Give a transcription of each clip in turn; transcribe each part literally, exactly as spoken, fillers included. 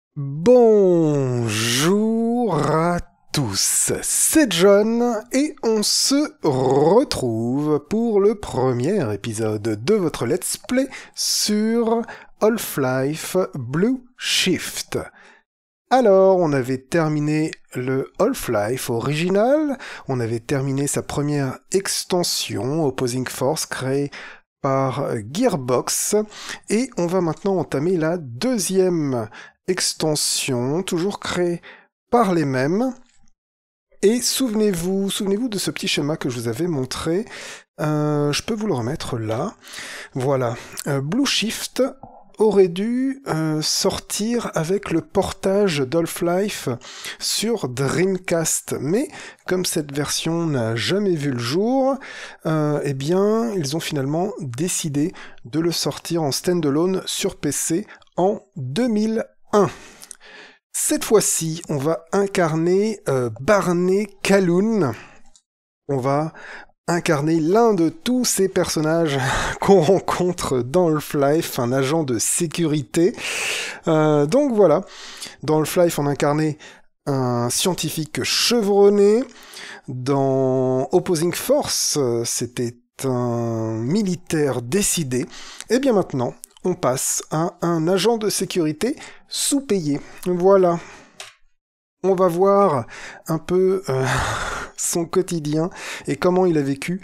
Bonjour à tous, c'est John et on se retrouve pour le premier épisode de votre Let's Play sur Half-Life Blue Shift. Alors, on avait terminé le Half-Life original, on avait terminé sa première extension, Opposing Force, créée par Gearbox, et on va maintenant entamer la deuxième extension, toujours créée par les mêmes. Et souvenez-vous, souvenez-vous de ce petit schéma que je vous avais montré. Euh, je peux vous le remettre là. Voilà. Euh, Blue Shift aurait dû euh, sortir avec le portage d'Half-Life sur Dreamcast. Mais comme cette version n'a jamais vu le jour, euh, eh bien, ils ont finalement décidé de le sortir en standalone sur P C en deux mille un. Cette fois-ci, on va incarner euh, Barney Calhoun. On va incarner l'un de tous ces personnages qu'on rencontre dans Half-Life, un agent de sécurité. Euh, donc voilà, dans Half-Life, on incarnait un scientifique chevronné. Dans Opposing Force, c'était un militaire décidé. Et bien maintenant, on passe à un agent de sécurité sous-payé. Voilà. On va voir un peu euh, son quotidien et comment il a vécu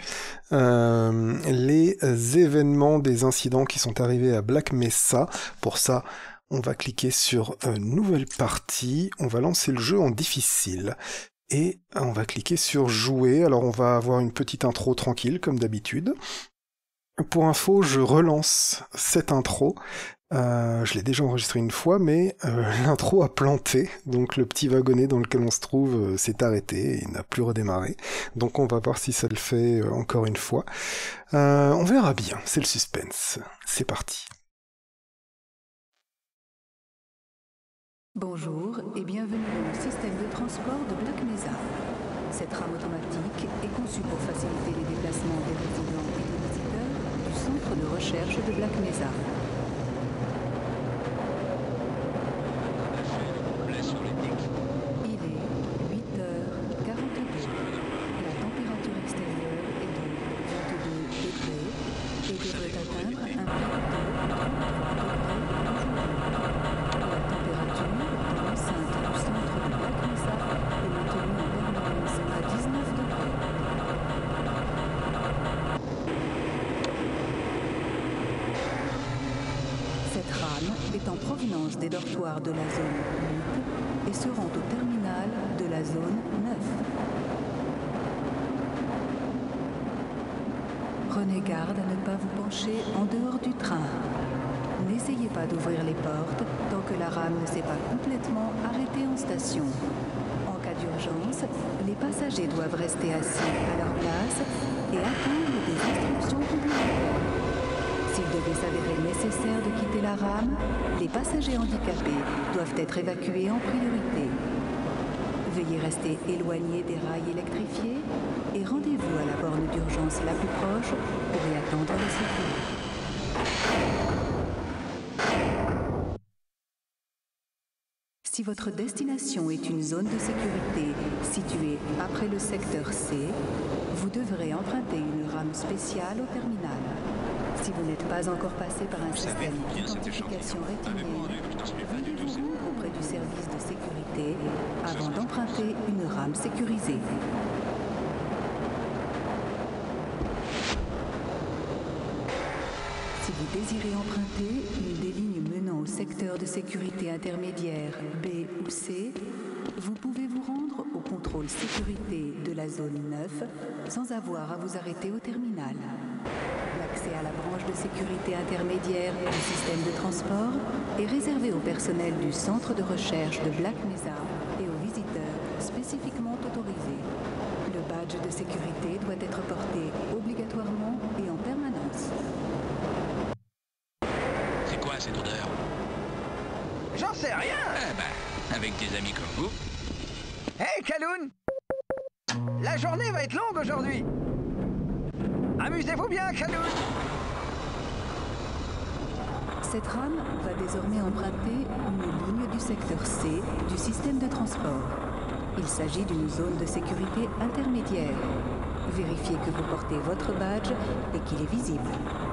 euh, les événements, des incidents qui sont arrivés à Black Mesa. Pour ça, on va cliquer sur euh, Nouvelle partie. On va lancer le jeu en difficile. Et on va cliquer sur Jouer. Alors on va avoir une petite intro tranquille, comme d'habitude. Pour info, je relance cette intro. Euh, je l'ai déjà enregistré une fois, mais euh, l'intro a planté, donc le petit wagonnet dans lequel on se trouve euh, s'est arrêté et n'a plus redémarré. Donc on va voir si ça le fait euh, encore une fois. Euh, on verra bien, c'est le suspense. C'est parti. Bonjour et bienvenue dans le système de transport de Black Mesa. Cette rame automatique est conçue pour faciliter les déplacements des résidents et des visiteurs du centre de recherche de Black Mesa. Il est huit heures quarante-deux. La température extérieure est de vingt-deux degrés et devrait atteindre un pic de trente-trois degrés aujourd'hui. La température dans l'enceinte du centre de Black Mesa est maintenue en permanence à dix-neuf degrés. Cette rame est en provenance des dortoirs de la zone huit et se rend au terminal de la zone neuf. Prenez garde à ne pas vous pencher en dehors du train. N'essayez pas d'ouvrir les portes tant que la rame ne s'est pas complètement arrêtée en station. En cas d'urgence, les passagers doivent rester assis à leur place et attendre des instructions complémentaires. S'il devait s'avérer nécessaire de quitter la rame, les passagers handicapés doivent être évacués en priorité. Veuillez rester éloigné des rails électrifiés et rendez-vous à la borne d'urgence la plus proche pour y attendre les secours. Si votre destination est une zone de sécurité située après le secteur C, vous devrez emprunter une rame spéciale au terminal. Si vous n'êtes pas encore passé par un système d'identification rétinienne, veuillez vous rendre auprès du service de sécurité avant d'emprunter une rame sécurisée. Si vous désirez emprunter une des lignes menant au secteur de sécurité intermédiaire B ou C, vous pouvez vous rendre au contrôle sécurité de la zone neuf sans avoir à vous arrêter au terminal. L'accès à la branche de sécurité intermédiaire du système de transport est réservé au personnel du centre de recherche de Black Mesa et aux visiteurs spécifiquement autorisés. Le badge de sécurité doit être porté obligatoirement et en permanence. C'est quoi cette odeur? J'en sais rien. Ah bah, avec des amis comme vous. Hey, Calhoun! La journée va être longue aujourd'hui. Amusez-vous bien, Calhoun! Cette rame va désormais emprunter une ligne du secteur C du système de transport. Il s'agit d'une zone de sécurité intermédiaire. Vérifiez que vous portez votre badge et qu'il est visible.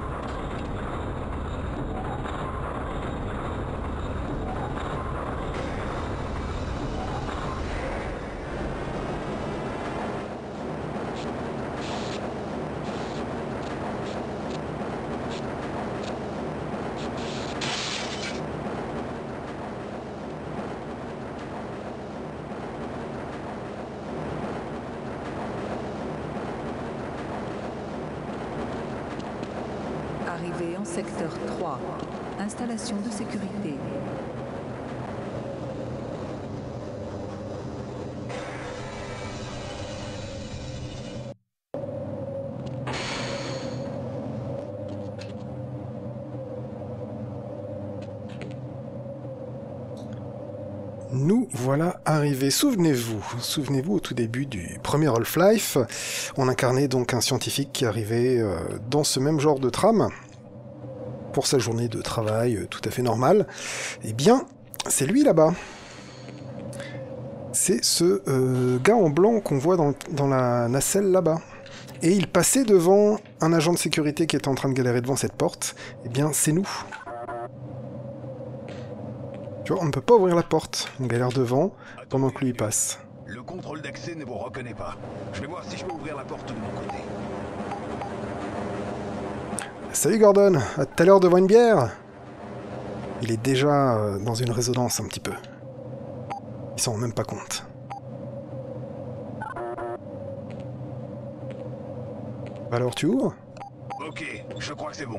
Arrivée en secteur trois. Installation de sécurité. Nous voilà arrivés. Souvenez-vous, souvenez-vous au tout début du premier Half-Life, on incarnait donc un scientifique qui arrivait euh, dans ce même genre de trame pour sa journée de travail euh, tout à fait normale. Eh bien, c'est lui là-bas. C'est ce euh, gars en blanc qu'on voit dans, dans la nacelle là-bas. Et il passait devant un agent de sécurité qui était en train de galérer devant cette porte. Eh bien, c'est nous. Tu vois, on ne peut pas ouvrir la porte. On galère devant pendant que lui il passe. Le contrôle d'accès ne vous reconnaît pas. Je vais voir si je peux ouvrir la porte de mon côté. Salut Gordon, à tout à l'heure devant une bière. Il est déjà euh, dans une résonance un petit peu. Il s'en rend même pas compte. Alors tu ouvres? Ok, je crois que c'est bon.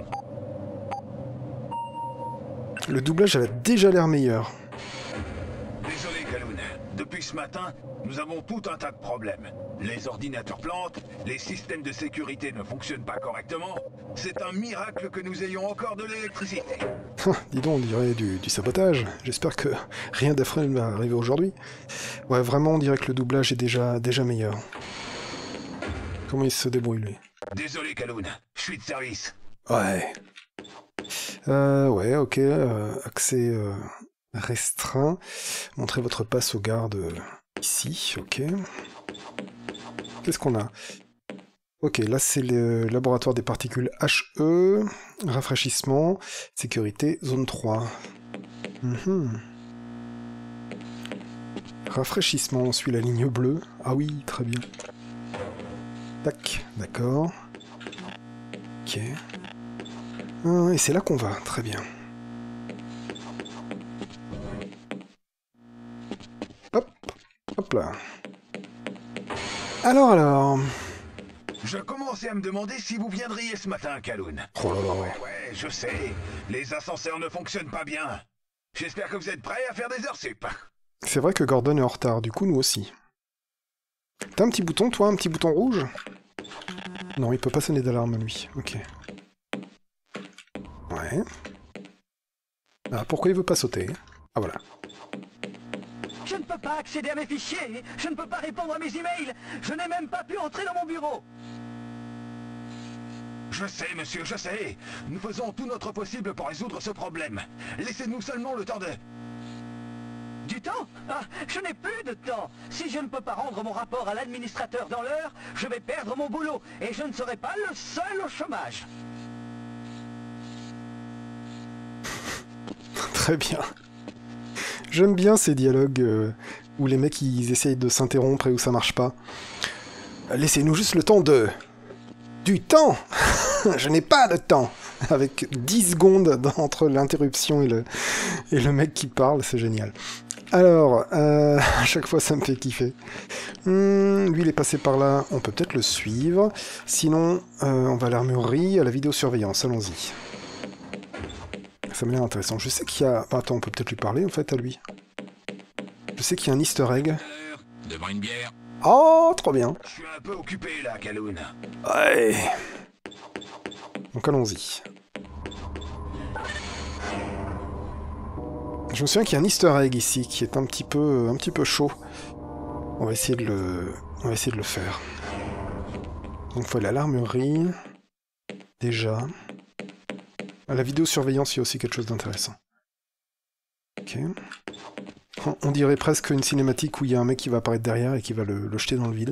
Le doublage a déjà l'air meilleur. Désolé, Kaloun. Depuis ce matin, nous avons tout un tas de problèmes. Les ordinateurs plantent, les systèmes de sécurité ne fonctionnent pas correctement. C'est un miracle que nous ayons encore de l'électricité. Dis donc, on dirait du, du sabotage. J'espère que rien d'affreux ne va arriver aujourd'hui. Ouais, vraiment, on dirait que le doublage est déjà, déjà meilleur. Comment il se débrouille, lui? Désolé, Kaloun. Je suis de service. Ouais. Euh, ouais, ok. Euh, accès euh, restreint. Montrez votre passe au garde euh, ici, ok. Qu'est-ce qu'on a? Ok, là c'est le laboratoire des particules H E. Rafraîchissement. Sécurité, zone trois. Mm-hmm. Rafraîchissement, on suit la ligne bleue. Ah oui, très bien. Tac, d'accord. Ok. Ah, et c'est là qu'on va, très bien. Hop, hop là. Alors, alors... Je commençais à me demander si vous viendriez ce matin, Kaloun. Oh là là. Ouais, ouais, je sais. Les ascenseurs ne fonctionnent pas bien. J'espère que vous êtes prêts à faire des heures sup. C'est vrai que Gordon est en retard, du coup nous aussi. T'as un petit bouton, toi, un petit bouton rouge? Non, il peut pas sonner d'alarme, lui. Ok. Ouais. Ah, pourquoi il veut pas sauter? Ah, voilà. Je ne peux pas accéder à mes fichiers. Je ne peux pas répondre à mes emails. Je n'ai même pas pu entrer dans mon bureau. Je sais, monsieur, je sais. Nous faisons tout notre possible pour résoudre ce problème. Laissez-nous seulement le temps de... Du temps? Ah, je n'ai plus de temps. Si je ne peux pas rendre mon rapport à l'administrateur dans l'heure, je vais perdre mon boulot. Et je ne serai pas le seul au chômage. Très bien. J'aime bien ces dialogues euh, où les mecs ils essayent de s'interrompre et où ça marche pas. Laissez-nous juste le temps de... Du temps. Je n'ai pas de temps. Avec dix secondes entre l'interruption et le... et le mec qui parle, c'est génial. Alors, euh, à chaque fois ça me fait kiffer. Hum, lui il est passé par là, on peut peut-être le suivre. Sinon, euh, on va à l'armurerie, à la vidéosurveillance, allons-y. Ça m'a l'air intéressant. Je sais qu'il y a... Attends, on peut peut-être lui parler, en fait, à lui. Je sais qu'il y a un easter egg. Devant une bière. Oh, trop bien. Je suis un peu occupé, là, Kaloun. Ouais. Donc, allons-y. Je me souviens qu'il y a un easter egg ici, qui est un petit peu, un petit peu chaud. On va essayer de le... On va essayer de le faire. Donc, il faut aller à l'armurerie. Déjà... À la vidéosurveillance, il y a aussi quelque chose d'intéressant. Ok. On dirait presque une cinématique où il y a un mec qui va apparaître derrière et qui va le, le jeter dans le vide.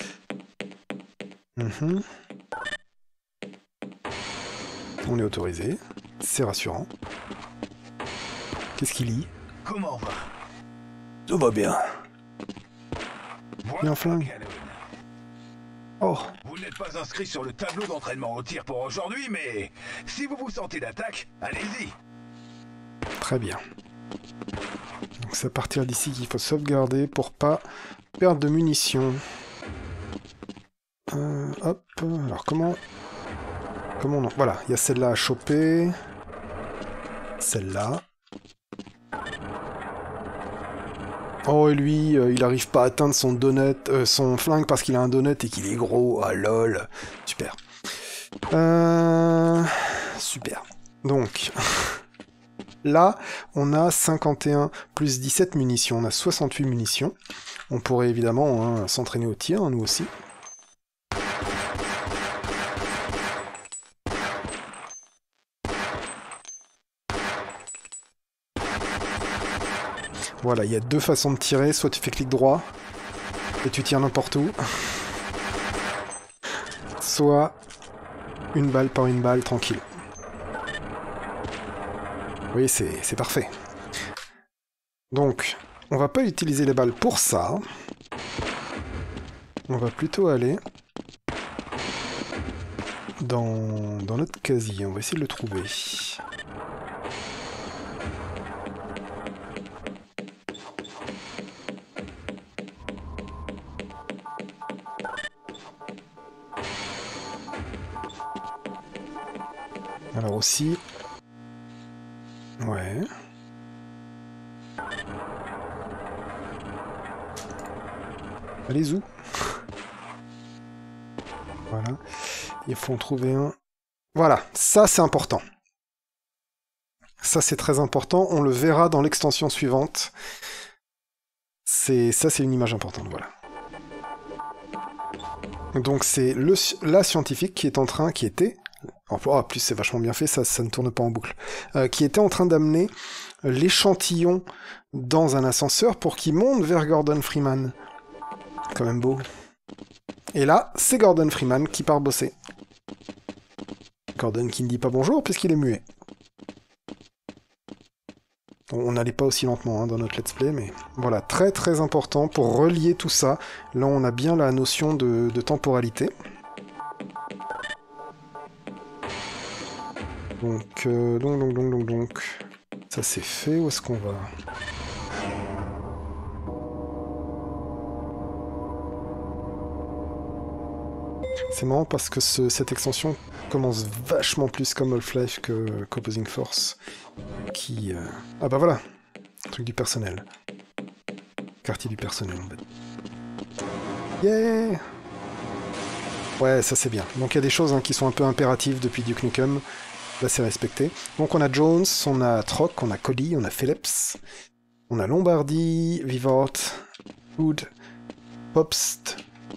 Mm-hmm. On est autorisé. C'est rassurant. Qu'est-ce qu'il lit? Comment va? Tout va bien. Voilà Il y a un flingue. Calhoun. Oh, Vous n'êtes pas inscrit sur le tableau d'entraînement au tir pour aujourd'hui, mais si vous vous sentez d'attaque, allez-y. très bien. Donc c'est à partir d'ici qu'il faut sauvegarder pour pas perdre de munitions. Euh, hop, alors comment... Comment on... Voilà, il y a celle-là à choper. Celle-là. Oh, et lui, euh, il arrive pas à atteindre son donut, euh, son flingue parce qu'il a un donut et qu'il est gros. Ah lol. Super. Euh... Super. Donc, là, on a cinquante et un plus dix-sept munitions. On a soixante-huit munitions. On pourrait évidemment hein, s'entraîner au tir, hein, nous aussi. Voilà, il y a deux façons de tirer. Soit tu fais clic droit et tu tires n'importe où. Soit une balle par une balle, tranquille. Oui, c'est parfait. Donc, on va pas utiliser les balles pour ça. On va plutôt aller dans, dans notre casier. On va essayer de le trouver. Alors aussi... Ouais... Allez où? Voilà. Il faut en trouver un... Voilà, ça c'est important. Ça c'est très important, on le verra dans l'extension suivante. C'est ça c'est une image importante, voilà. Donc c'est le la scientifique qui est en train, qui était... En oh, plus c'est vachement bien fait, ça, ça ne tourne pas en boucle. Euh, qui était en train d'amener l'échantillon dans un ascenseur pour qu'il monte vers Gordon Freeman. Quand même beau. Et là, c'est Gordon Freeman qui part bosser. Gordon qui ne dit pas bonjour puisqu'il est muet. On n'allait pas aussi lentement hein, dans notre let's play, mais voilà, très très important pour relier tout ça. Là, on a bien la notion de, de temporalité. Donc, euh, donc, donc, donc, donc, donc, ça c'est fait. Où est-ce qu'on va? C'est marrant parce que ce, cette extension commence vachement plus comme Half-Life que qu'Opposing Force. Qui... Euh... Ah bah voilà, truc du personnel. Quartier du personnel en fait. Yeah. Ouais, ça c'est bien. Donc il y a des choses hein, qui sont un peu impératives depuis Duke Nukem. Là c'est respecté. Donc on a Jones, on a Troc, on a Cody, on a Phillips, on a Lombardi, Vivort, Hood, Popst,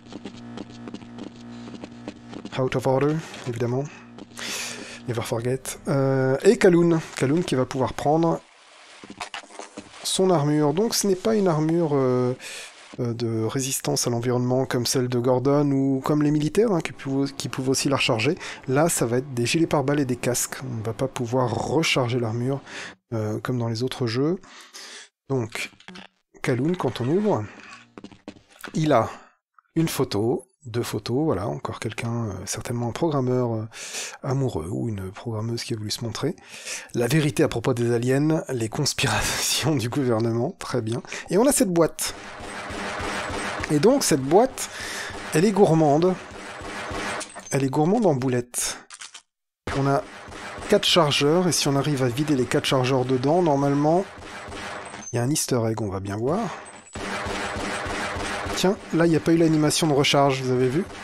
Out of Order, évidemment. Never Forget. Euh, et Calhoun. Calhoun qui va pouvoir prendre son armure. Donc ce n'est pas une armure euh, euh, de résistance à l'environnement comme celle de Gordon ou comme les militaires hein, qui, pouvaient, qui pouvaient aussi la recharger. Là, ça va être des gilets pare-balles et des casques. On ne va pas pouvoir recharger l'armure euh, comme dans les autres jeux. Donc, Calhoun, quand on ouvre, il a une photo... Deux photos, voilà, encore quelqu'un, euh, certainement un programmeur euh, amoureux ou une programmeuse qui a voulu se montrer. La vérité à propos des aliens, les conspirations du gouvernement, très bien. Et on a cette boîte. Et donc cette boîte, elle est gourmande. Elle est gourmande en boulettes. On a quatre chargeurs, et si on arrive à vider les quatre chargeurs dedans, normalement, il y a un easter egg, on va bien voir. Tiens, là, il n'y a pas eu l'animation de recharge, vous avez vu?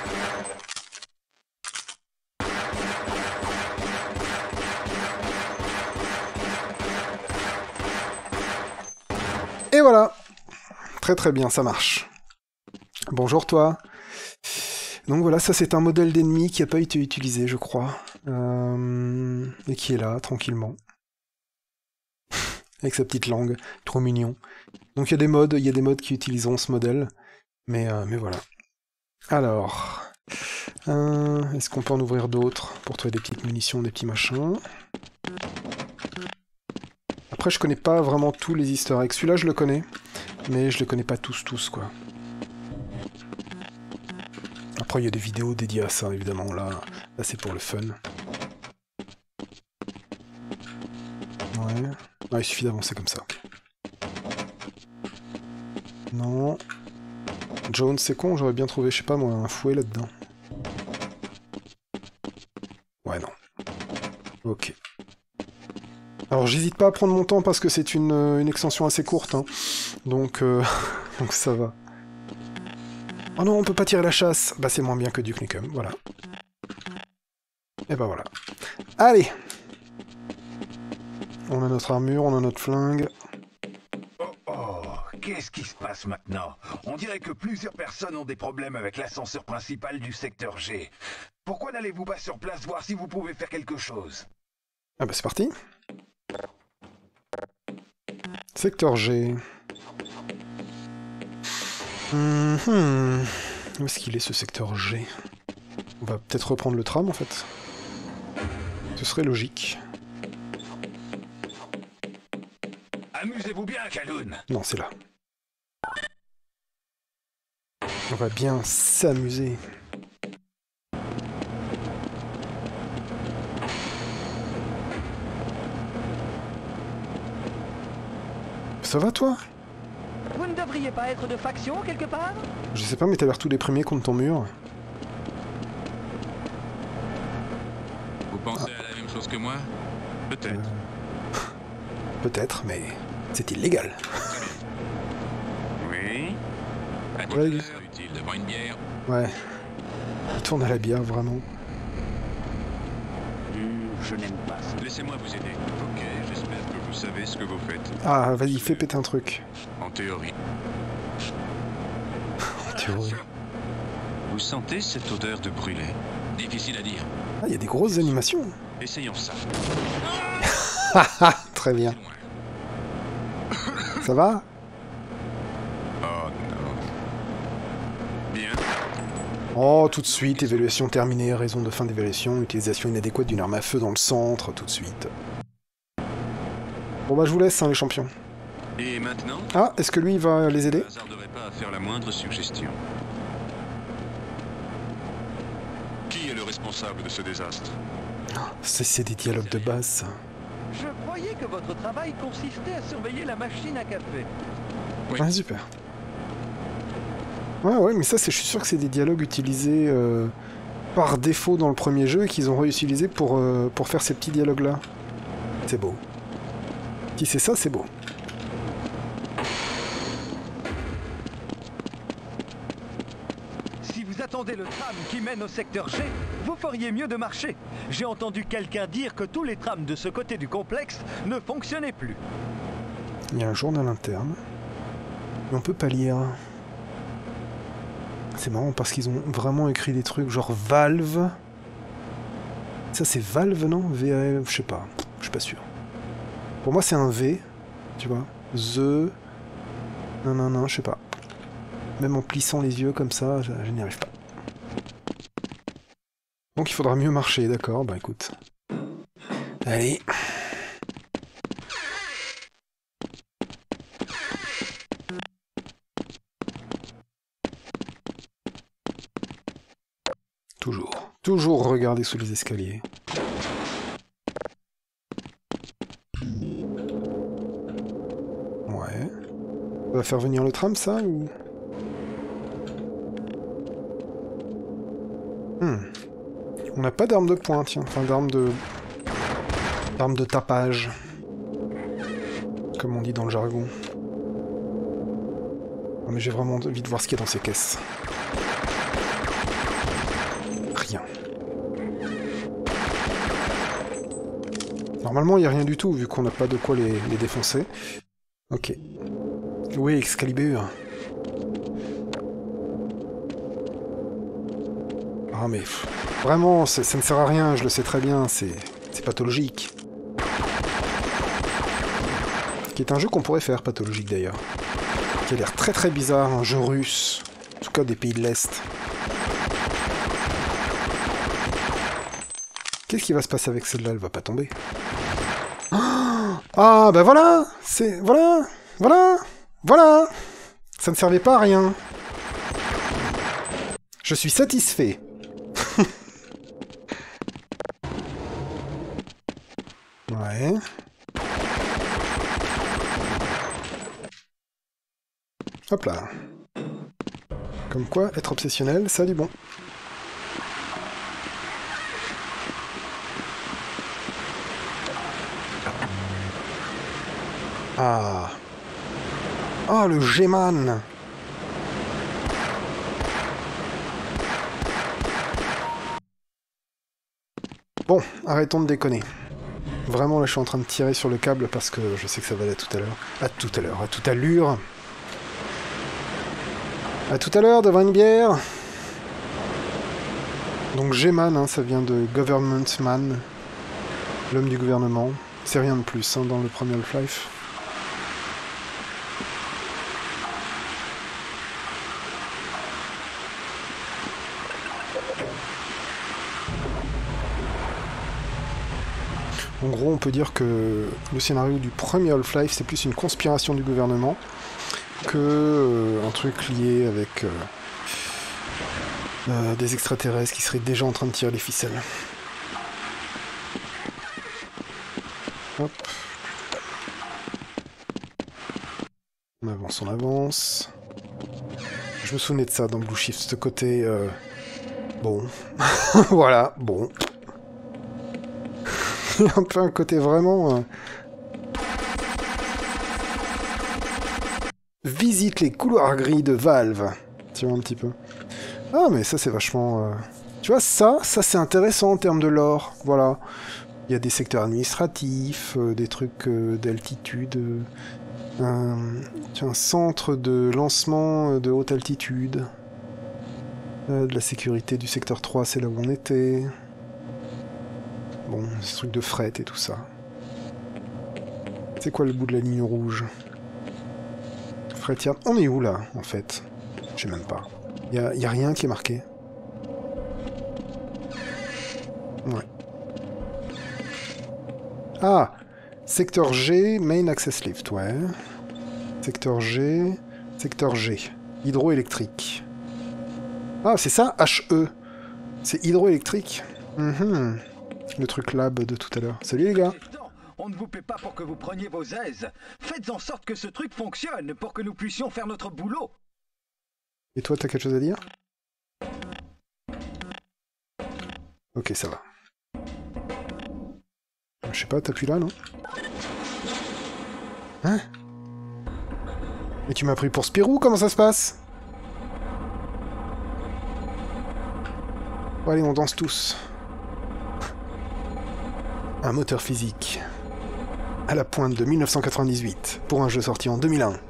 Et voilà! Très très bien, ça marche. Bonjour toi. Donc voilà, ça c'est un modèle d'ennemi qui n'a pas été utilisé, je crois. Euh... Et qui est là, tranquillement. avec sa petite langue, trop mignon. Donc il y a des modes, il y a des modes qui utiliseront ce modèle, mais, euh, mais voilà. Alors, euh, est-ce qu'on peut en ouvrir d'autres pour trouver des petites munitions, des petits machins? Après, je connais pas vraiment tous les easter eggs. Celui-là, je le connais, mais je les connais pas tous, tous, quoi. Après, il y a des vidéos dédiées à ça, évidemment. Là, là c'est pour le fun. Ouais. Ah, il suffit d'avancer comme ça, ok. Non. Jones, c'est con, j'aurais bien trouvé, je sais pas moi, un fouet là-dedans. Ouais, non. Ok. Alors, j'hésite pas à prendre mon temps parce que c'est une, une extension assez courte, hein. Donc, euh, donc ça va. Oh non, on peut pas tirer la chasse. Bah, c'est moins bien que Duke Nukem, voilà. Et bah voilà. Allez! On a notre armure, on a notre flingue. Oh oh, qu'est-ce qui se passe maintenant? On dirait que plusieurs personnes ont des problèmes avec l'ascenseur principal du secteur G. Pourquoi n'allez-vous pas sur place voir si vous pouvez faire quelque chose? Ah bah c'est parti. Secteur G. Mmh. Où est-ce qu'il est ce secteur G? On va peut-être reprendre le tram en fait. Ce serait logique. Amusez-vous bien, Kaloun. Non, c'est là. On va bien s'amuser. Ça va toi? Vous ne devriez pas être de faction quelque part? Je sais pas, mais t'as l'air tout déprimé contre ton mur. Vous pensez à la même chose que moi? Peut-être. Euh... Peut-être, mais c'est illégal. Oui. À Ouais. ouais. Utile de boire une bière. Ouais. Il tourne à la bière, vraiment. Hmm, je n'aime pas ça. Laissez-moi vous aider. Ok, j'espère que vous savez ce que vous faites. Ah, vas-y, fais péter un truc. En théorie. En théorie. Vous sentez cette odeur de brûlé? Difficile à dire. Ah, il y a des grosses animations. Essayons ça. Haha, très bien. C'est loin. Ça va? Oh non. Bien. Oh, tout de suite, évaluation terminée, raison de fin d'évaluation, utilisation inadéquate d'une arme à feu dans le centre, tout de suite. Bon bah je vous laisse, hein, les champions. Et maintenant? Ah, est-ce que lui, il va les aider? Je ne hasarderai pas à faire la moindre suggestion. Qui est le responsable de ce désastre? C'est c'est des dialogues de base, ça. Je croyais que votre travail consistait à surveiller la machine à café. Oui. Ouais, super. Ouais, ouais, mais ça, c'est, je suis sûr que c'est des dialogues utilisés euh, par défaut dans le premier jeu et qu'ils ont réutilisé pour, euh, pour faire ces petits dialogues-là. C'est beau. Si c'est ça, c'est beau. Si vous attendez le tram qui mène au secteur G, vous feriez mieux de marcher. J'ai entendu quelqu'un dire que tous les trams de ce côté du complexe ne fonctionnaient plus. Il y a un journal interne. Et on peut pas lire. C'est marrant parce qu'ils ont vraiment écrit des trucs genre Valve. Ça c'est Valve, non? V A L, je sais pas. Je suis pas sûr. Pour moi c'est un V, tu vois. The... Non, non, non, je sais pas. Même en plissant les yeux comme ça, je, je n'y arrive pas. Donc il faudra mieux marcher, d'accord, bah écoute. Allez. Toujours. Toujours regarder sous les escaliers. Ouais. Ça va faire venir le tram, ça, ou... Hmm. On n'a pas d'arme de poing, tiens. Enfin, d'arme de... d'arme de tapage. Comme on dit dans le jargon. Non, mais j'ai vraiment envie de voir ce qu'il y a dans ces caisses. Rien. Normalement, il n'y a rien du tout, vu qu'on n'a pas de quoi les, les défoncer. Ok. Oui, Excalibur. Ah mais... Pff, vraiment, ça ne sert à rien, je le sais très bien, c'est pathologique. qui est un jeu qu'on pourrait faire, Pathologique d'ailleurs. Qui a l'air très très bizarre, un jeu russe, en tout cas des pays de l'Est. Qu'est-ce qui va se passer avec celle-là? Elle va pas tomber. Ah, bah voilà. C'est... Voilà. Voilà. Voilà. Ça ne servait pas à rien. Je suis satisfait. Ouais. Hop là. Comme quoi, être obsessionnel, ça a du bon. Ah. Ah, le G-Man. Bon, arrêtons de déconner. Vraiment, là, je suis en train de tirer sur le câble parce que je sais que ça va aller à tout à l'heure. À tout à l'heure, à toute allure. À tout à l'heure, devant une bière. Donc G-Man, hein, ça vient de Government Man. L'homme du gouvernement. C'est rien de plus hein, dans le premier Half-Life. En gros, on peut dire que le scénario du premier Half-Life, c'est plus une conspiration du gouvernement que euh, un truc lié avec euh, euh, des extraterrestres qui seraient déjà en train de tirer les ficelles. Hop. On avance, on avance. Je me souvenais de ça dans Blue Shift, ce côté... Euh... Bon. Voilà, bon. Il y a un peu un côté vraiment... Euh... Visite les couloirs gris de Valve. Tu vois un petit peu. Ah, mais ça, c'est vachement... Euh... Tu vois, ça, ça c'est intéressant en termes de lore. Voilà. Il y a des secteurs administratifs, euh, des trucs euh, d'altitude... Euh... Un, un centre de lancement de haute altitude. Euh, de la sécurité du secteur trois, c'est là où on était. Bon, ce truc de fret et tout ça. C'est quoi le bout de la ligne rouge? Frétière. On est où là, en fait? Je sais même pas. Il y a, y a rien qui est marqué. Ouais. Ah! Secteur G, Main Access Lift, ouais. Secteur G, secteur G. Hydroélectrique. Ah, c'est ça, H E. C'est hydroélectrique. Mm-hmm. Le truc lab de tout à l'heure. Salut les gars. On ne vous paie pas pour que vous preniez vos aises. Faites en sorte que ce truc fonctionne pour que nous puissions faire notre boulot. Et toi, t'as quelque chose à dire? Ok, ça va. Je sais pas, t'appuies là, non? Hein? Mais tu m'as pris pour Spirou, comment ça se passe? Bon, allez, on danse tous. Un moteur physique. À la pointe de mille neuf cent quatre-vingt-dix-huit, pour un jeu sorti en deux mille un.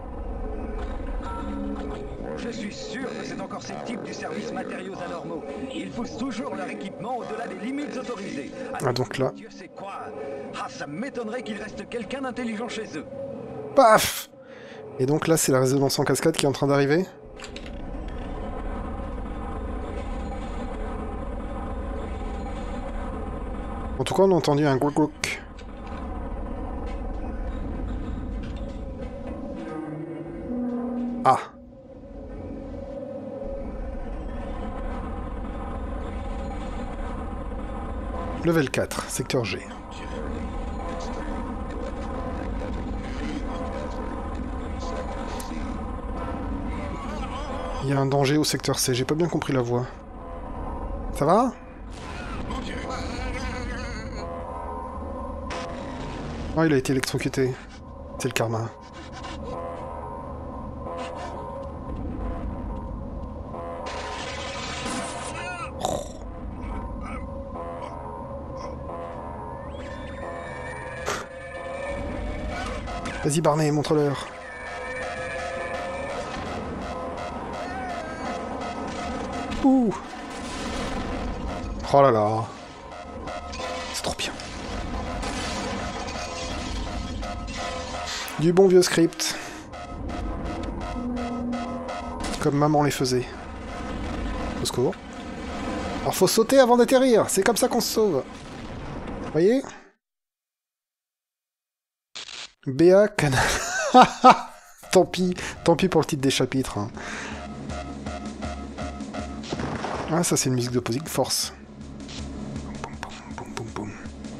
Je suis sûr que c'est encore ces types du service matériaux anormaux. Ils poussent toujours leur équipement au-delà des limites autorisées. Alors, ah, donc là... Dieu sait quoi. Ah, ça m'étonnerait qu'il reste quelqu'un d'intelligent chez eux. Paf! Et donc là, c'est la résonance en cascade qui est en train d'arriver. En tout cas, on a entendu un glouc glouc. Ah! Level quatre, secteur G. Il y a un danger au secteur C, j'ai pas bien compris la voix. Ça va? Oh, il a été électrocuté. C'est le karma. Vas-y Barney, montre-leur. Ouh. Oh là là. C'est trop bien. Du bon vieux script. Comme maman les faisait. Au secours. Alors faut sauter avant d'atterrir, c'est comme ça qu'on se sauve. Voyez? B A Canal. Tant pis, tant pis pour le titre des chapitres. Hein. Ah, ça c'est une musique d'Opposing Force. Boum, boum, boum, boum, boum.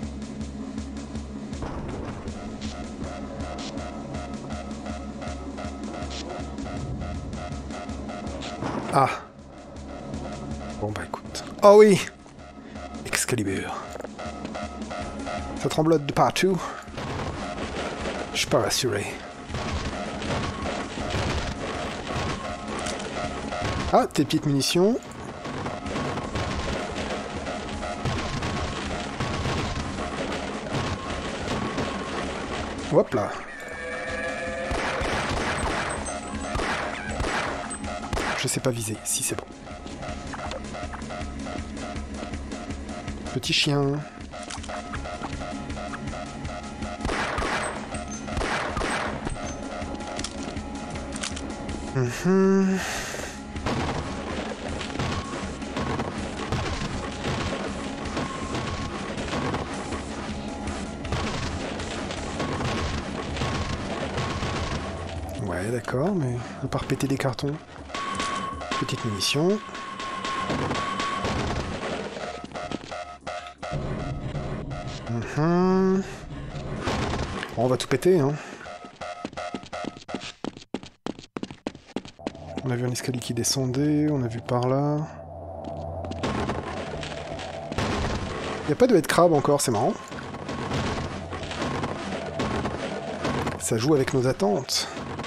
Ah. Bon bah écoute. Oh oui! Excalibur. Ça tremblote de partout. Je suis pas rassuré. Ah, tes petites munitions. Hop là. Je sais pas viser. Si, c'est bon. Petit chien. Mm-hmm. Ouais, d'accord, mais à part péter des cartons. Petite munition. Mm-hmm. Bon, on va tout péter, hein. On a vu un escalier qui descendait, on a vu par là. Il n'y a pas de headcrab encore, c'est marrant. Ça joue avec nos attentes.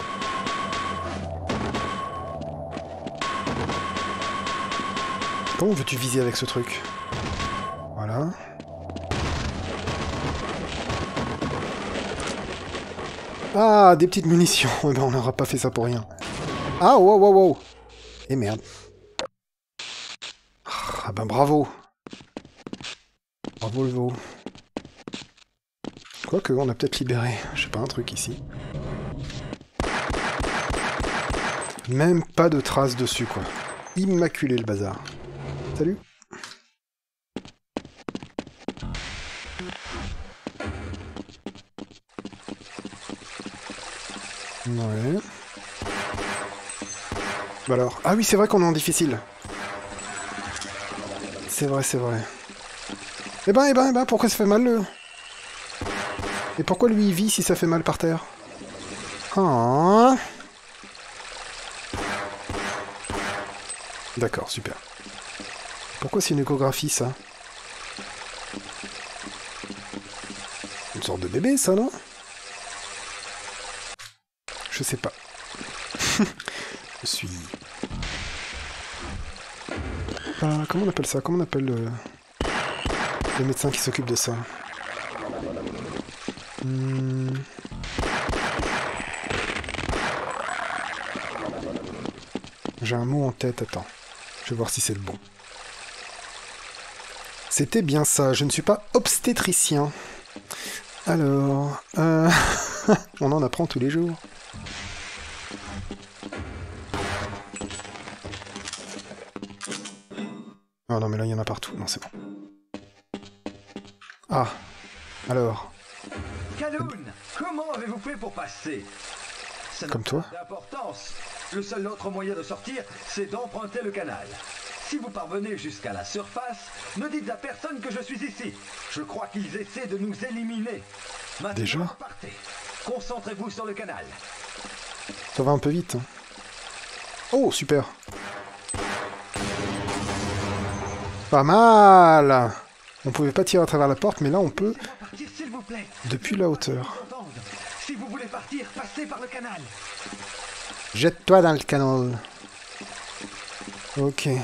Comment veux-tu viser avec ce truc? Voilà. Ah, des petites munitions. Eh ben, on n'aura pas fait ça pour rien. Ah, wow, wow, wow. Eh merde. Ah ben bravo. Bravo le veau. Quoique, on a peut-être libéré, je sais pas, un truc ici. Même pas de traces dessus, quoi. Immaculé le bazar. Salut. Ouais. Bah alors... Ah oui, c'est vrai qu'on est en difficile. C'est vrai, c'est vrai. Eh ben, eh ben, eh ben, pourquoi ça fait mal, le... Et pourquoi lui, il vit si ça fait mal par terre? Ah. D'accord, super. Pourquoi c'est une échographie, ça? Une sorte de bébé, ça, non? Je sais pas. Je suis... Ah, comment on appelle ça? Comment on appelle le... le médecin qui s'occupe de ça? Hmm... J'ai un mot en tête, attends. Je vais voir si c'est le bon. C'était bien ça, je ne suis pas obstétricien. Alors... Euh... on en apprend tous les jours. Oh non mais là il y en a partout, non c'est bon. Ah, alors... Kaloun, comment avez-vous fait pour passer? Ça Comme toi. d'importance. Le seul autre moyen de sortir, c'est d'emprunter le canal. Si vous parvenez jusqu'à la surface, ne dites à personne que je suis ici. Je crois qu'ils essaient de nous éliminer. Maintenant, déjà partez. Concentrez-vous sur le canal. Ça va un peu vite. Hein. Oh, super. Pas mal. On pouvait pas tirer à travers la porte, mais là on peut... Partir, s'il vous plaît. Depuis la hauteur. Si vous voulez partir, passez par le canal. Jette-toi dans le canal. Ok.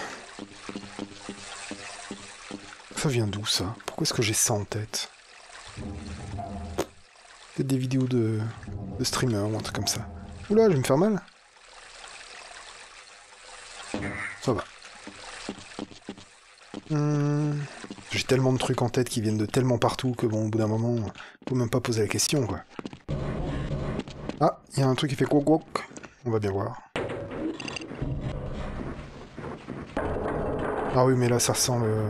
Ça vient d'où, ça? Pourquoi est-ce que j'ai ça en tête? Peut-être des vidéos de... de streamers ou un truc comme ça. Oula, je vais me faire mal. Ça va. Hum... J'ai tellement de trucs en tête qui viennent de tellement partout que bon, au bout d'un moment, faut même pas poser la question, quoi. Ah, il y a un truc qui fait gouac gouac. On va bien voir. Ah oui, mais là, ça sent le...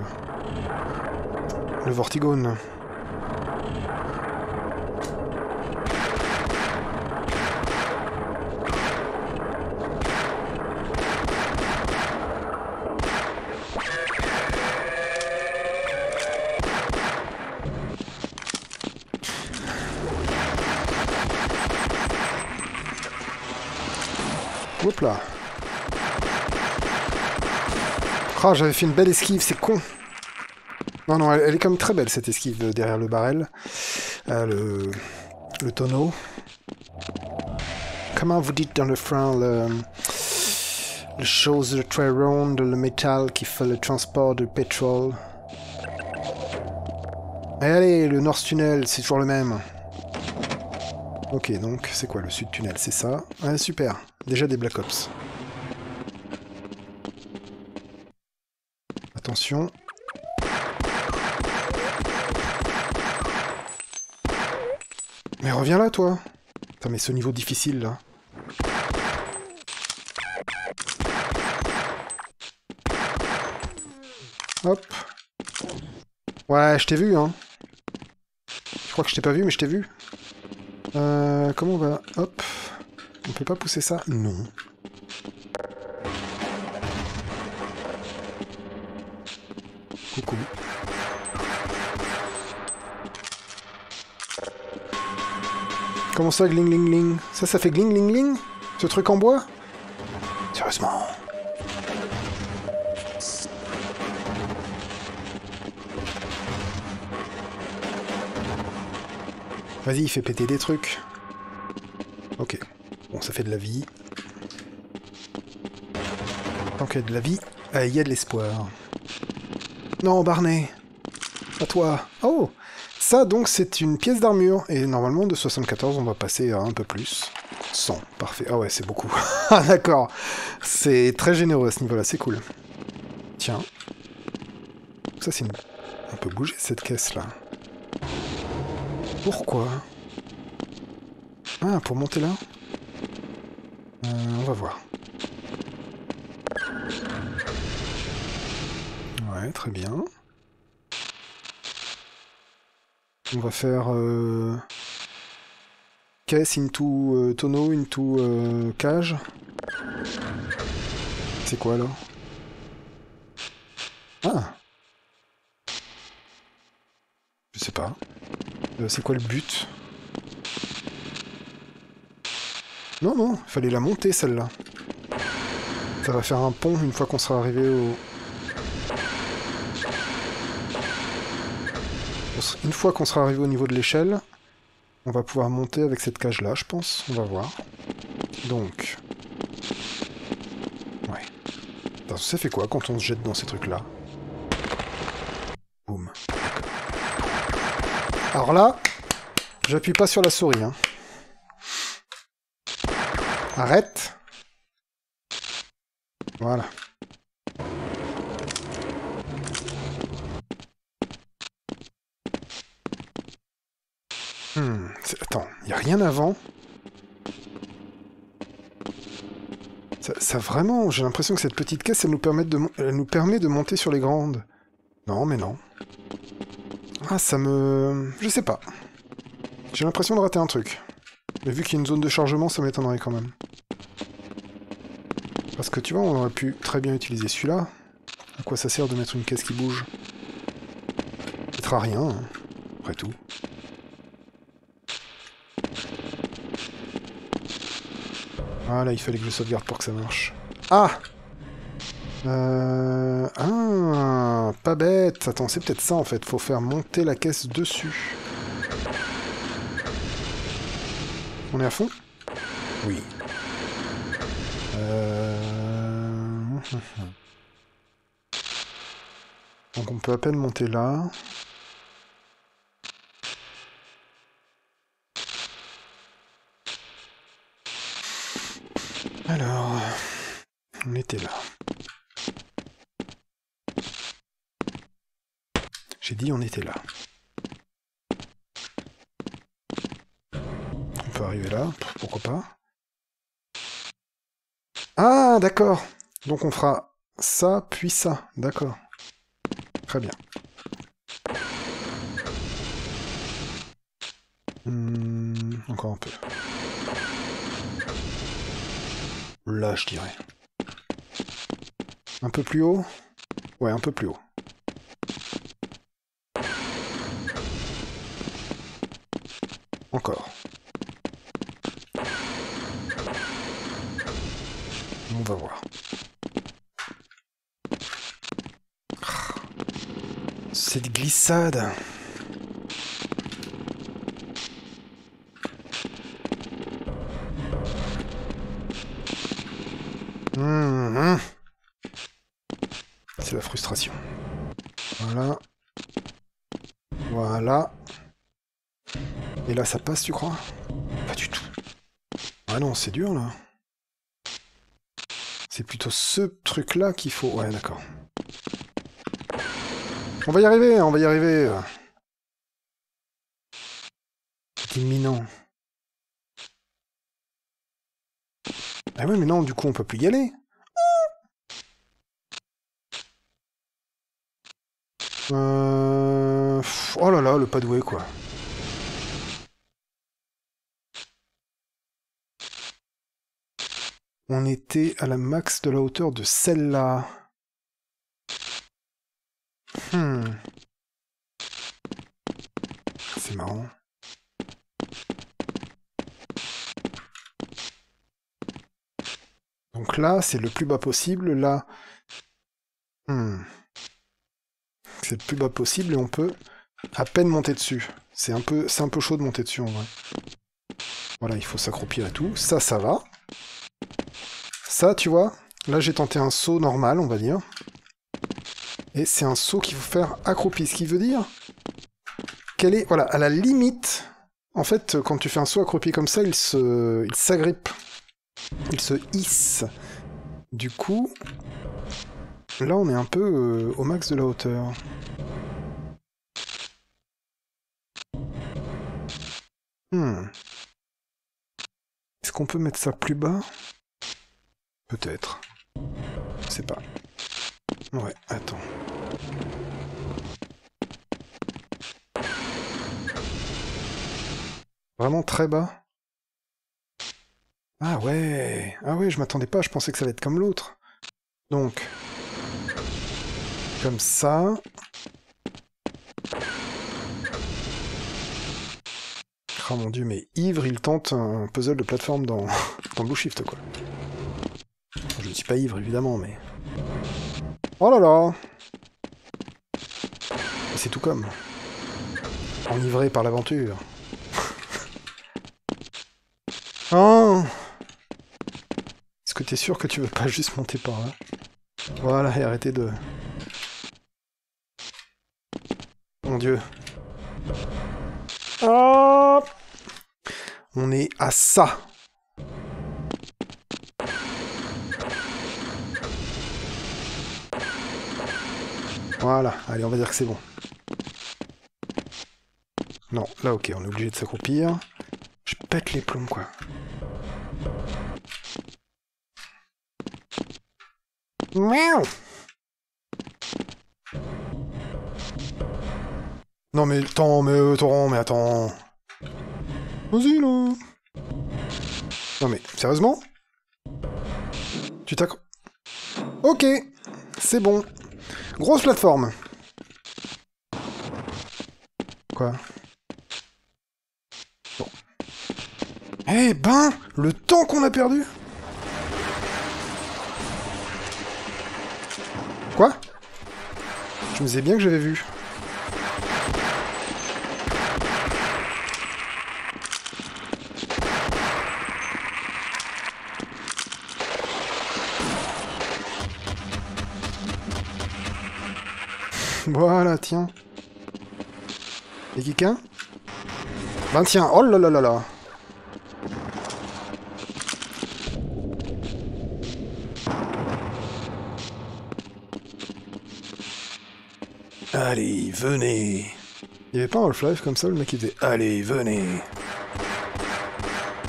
le Vortigone. Hop là. Ah, j'avais fait une belle esquive, c'est con. Non, non, elle, elle est quand même très belle, cette esquive derrière le barrel. Euh, le... le tonneau. Comment vous dites dans le frein le... le chose très ronde, le métal qui fait le transport de pétrole. Et allez, le North Tunnel, c'est toujours le même. Ok, donc, c'est quoi le Sud Tunnel? C'est ça. Ouais, super. Déjà des Black Ops. Attention. Mais reviens là, toi. Putain, mais ce niveau difficile, là. Hop. Ouais, je t'ai vu, hein. Je crois que je t'ai pas vu, mais je t'ai vu. Euh, comment on va... Hop. On peut pas pousser ça? Non. Coucou. Comment ça, gling gling gling? Ça, ça fait gling gling gling? Ce truc en bois? Sérieusement? Vas-y, il fait péter des trucs. Ok. Bon, ça fait de la vie. Tant qu'il y a de la vie, il y a de l'espoir. Non, Barney! À toi! Oh! Ça, donc, c'est une pièce d'armure. Et normalement, de soixante-quatorze, on va passer à un peu plus. cent. Parfait. Ah ouais, c'est beaucoup. Ah, d'accord. C'est très généreux à ce niveau-là. C'est cool. Tiens. Ça, c'est une... On peut bouger cette caisse-là. Pourquoi? Ah, pour monter là? Euh, on va voir. Ouais, très bien. On va faire... Euh... Caisse into euh, tonneau into euh, cage. C'est quoi, là? Ah! Je sais pas. Euh, c'est quoi le but? Non, non, il fallait la monter, celle-là. Ça va faire un pont une fois qu'on sera arrivé au... Une fois qu'on sera arrivé au niveau de l'échelle, on va pouvoir monter avec cette cage-là, je pense. On va voir. Donc... Ouais. Attends, ça fait quoi quand on se jette dans ces trucs-là? Boum. Alors là, j'appuie pas sur la souris, hein. Arrête. Voilà. Hmm. Attends, il n'y a rien avant. Ça, ça vraiment, j'ai l'impression que cette petite caisse, elle nous permet de, elle nous permet de monter sur les grandes. Non, mais non. Ah, ça me... Je sais pas. J'ai l'impression de rater un truc. Mais vu qu'il y a une zone de chargement, ça m'étonnerait quand même. Parce que tu vois, on aurait pu très bien utiliser celui-là. À quoi ça sert de mettre une caisse qui bouge? Peut-être à rien, hein, après tout. Voilà, il fallait que je sauvegarde pour que ça marche. Ah! Euh... Ah, pas bête. Attends, c'est peut-être ça en fait. Faut faire monter la caisse dessus. On est à fond? Oui. Euh... Donc on peut à peine monter là. Alors... On était là. J'ai dit on était là. On peut peut arriver là, pourquoi pas. Ah, d'accord. Donc on fera ça, puis ça. D'accord. Très bien. Hmm, encore un peu. Là, je dirais. Un peu plus haut? Ouais, un peu plus haut. Encore. On va voir. Cette glissade. Mmh. C'est la frustration. Voilà. Voilà. Et là, ça passe, tu crois? Pas du tout. Ah non, c'est dur, là. C'est plutôt ce truc-là qu'il faut... Ouais, d'accord. On va y arriver, on va y arriver. C'est imminent. Ah ouais, mais non, du coup, on peut plus y aller. Euh... Oh là là, le pas doué, quoi. On était à la max de la hauteur de celle-là. Hmm. C'est marrant. Donc là, c'est le plus bas possible. Là, hmm. c'est le plus bas possible et on peut à peine monter dessus. C'est un peu, c'est un peu chaud de monter dessus en vrai. Voilà, il faut s'accroupir et tout. Ça, ça va. Ça, tu vois, là j'ai tenté un saut normal, on va dire. Et c'est un saut qu'il faut faire accroupi, ce qui veut dire qu'elle est, voilà, à la limite. En fait, quand tu fais un saut accroupi comme ça, il se, il s'agrippe, il se hisse. Du coup, là on est un peu euh, au max de la hauteur. Hmm. Est-ce qu'on peut mettre ça plus bas? Peut-être. Je sais pas. Ouais, attends. Vraiment très bas? Ah ouais. Ah ouais, je m'attendais pas, je pensais que ça allait être comme l'autre. Donc. Comme ça. Oh mon dieu, mais Ivre, il tente un puzzle de plateforme dans, dans Blue Shift, quoi. Je ne suis pas ivre, évidemment, mais... Oh là là! C'est tout comme. Enivré par l'aventure. Oh! Est-ce que t'es sûr que tu veux pas juste monter par là? Voilà, et arrêter de... Mon dieu. Oh! On est à ça. Voilà, allez, on va dire que c'est bon. Non, là, ok, on est obligé de s'accroupir. Je pète les plombs, quoi. Miaou! Non mais attends, mais attends, mais attends. Vas-y, là. Non mais, sérieusement? Tu t'accro... Ok, c'est bon. Grosse plateforme. Quoi? Bon. Eh ben, le temps qu'on a perdu. Quoi? Je me disais bien que j'avais vu. Voilà, tiens. Y'a quelqu'un? Ben tiens, oh là là là là. Allez, venez. Il y avait pas un Half-Life comme ça, le mec il disait allez, venez.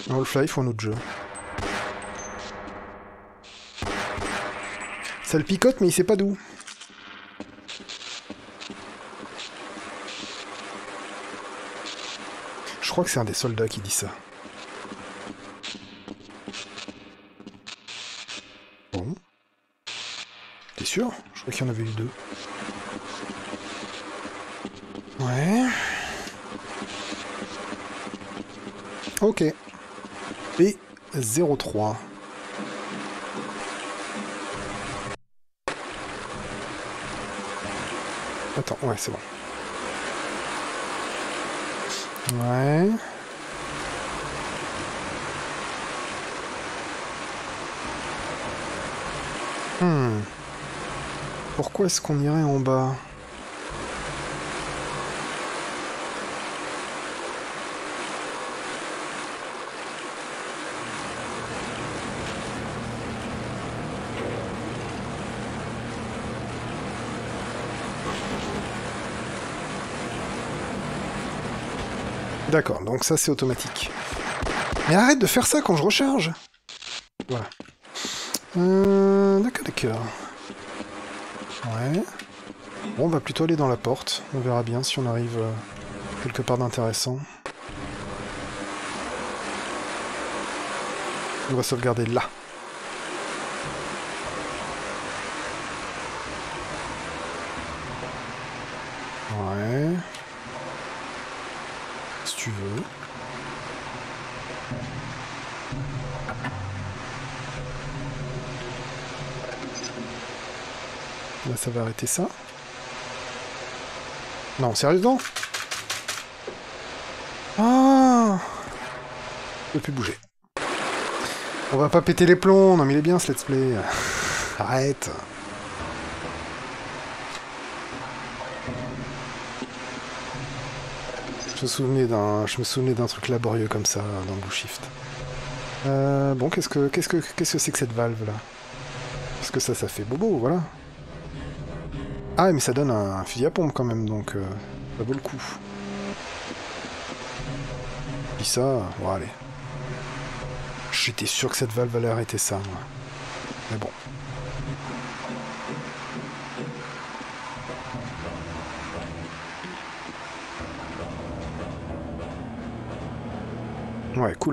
Half-Life ou un autre jeu. Ça le picote, mais il sait pas d'où. Je crois que c'est un des soldats qui dit ça. Bon. T'es sûr? Je crois qu'il y en avait eu deux. Ouais. Ok. B zéro trois. Attends, ouais, c'est bon. Ouais. Hmm. Pourquoi est-ce qu'on irait en bas? D'accord, donc ça c'est automatique. Mais arrête de faire ça quand je recharge. Voilà. Euh, d'accord, d'accord. Ouais. Bon, on va plutôt aller dans la porte. On verra bien si on arrive euh, quelque part d'intéressant. On va sauvegarder là. Ouais. Si tu veux. Là, ça va arrêter ça. Non, sérieusement? Ah! Je peux plus bouger. On va pas péter les plombs. Non, mais il est bien, ce let's play. Arrête. Je me souvenais d'un, je me souvenais d'un truc laborieux comme ça dans Blue Shift. Euh, bon, qu'est-ce que, qu'est-ce que, qu'est-ce que c'est que cette valve là? Parce que ça, ça fait bobo, voilà. Ah, mais ça donne un, un fusil à pompe quand même, donc euh, ça vaut le coup. Puis ça, bon, allez. J'étais sûr que cette valve allait arrêter ça, moi. Mais bon. Ouais, cool.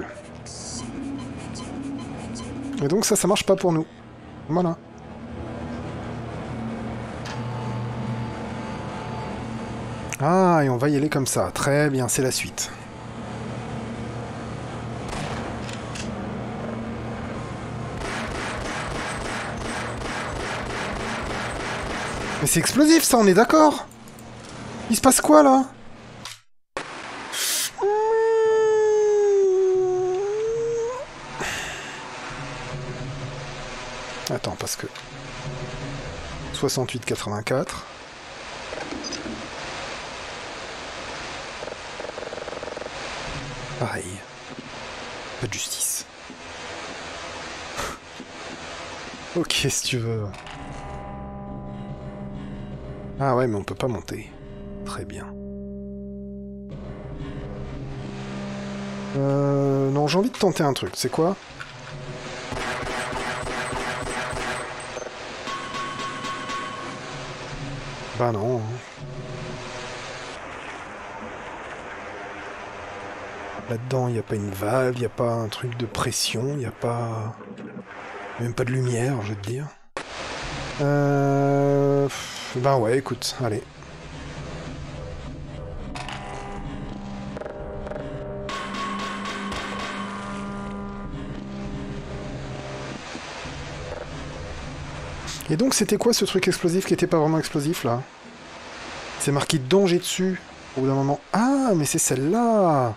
Et donc ça, ça marche pas pour nous. Voilà. Ah, et on va y aller comme ça. Très bien, c'est la suite. Mais c'est explosif, ça, on est d'accord? Il se passe quoi, là? Attends, parce que... soixante-huit quatre-vingt-quatre... Pareil. Pas de justice. Ok, si tu veux. Ah ouais, mais on peut pas monter. Très bien. Euh... Non, j'ai envie de tenter un truc. C'est quoi? Bah non. Là-dedans, il n'y a pas une valve, il n'y a pas un truc de pression, il n'y a pas... même pas de lumière, je veux te dire. Euh... Ben ouais, écoute, allez. Et donc, c'était quoi ce truc explosif qui était pas vraiment explosif, là? C'est marqué danger dessus, au bout d'un moment. Ah, mais c'est celle-là!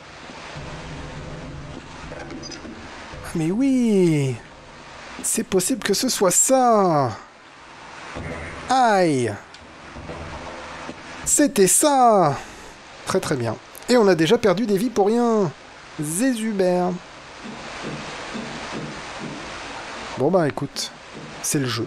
Mais oui! C'est possible que ce soit ça! Aïe! C'était ça! Très très bien. Et on a déjà perdu des vies pour rien! Zézubert! Bon bah écoute, c'est le jeu.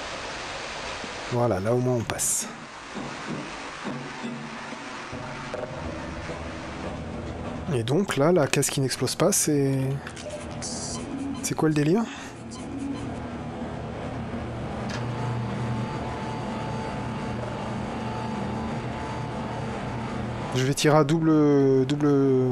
Voilà, là au moins on passe. Et donc là, la caisse qui n'explose pas, c'est... C'est quoi le délire? Je vais tirer à double... double...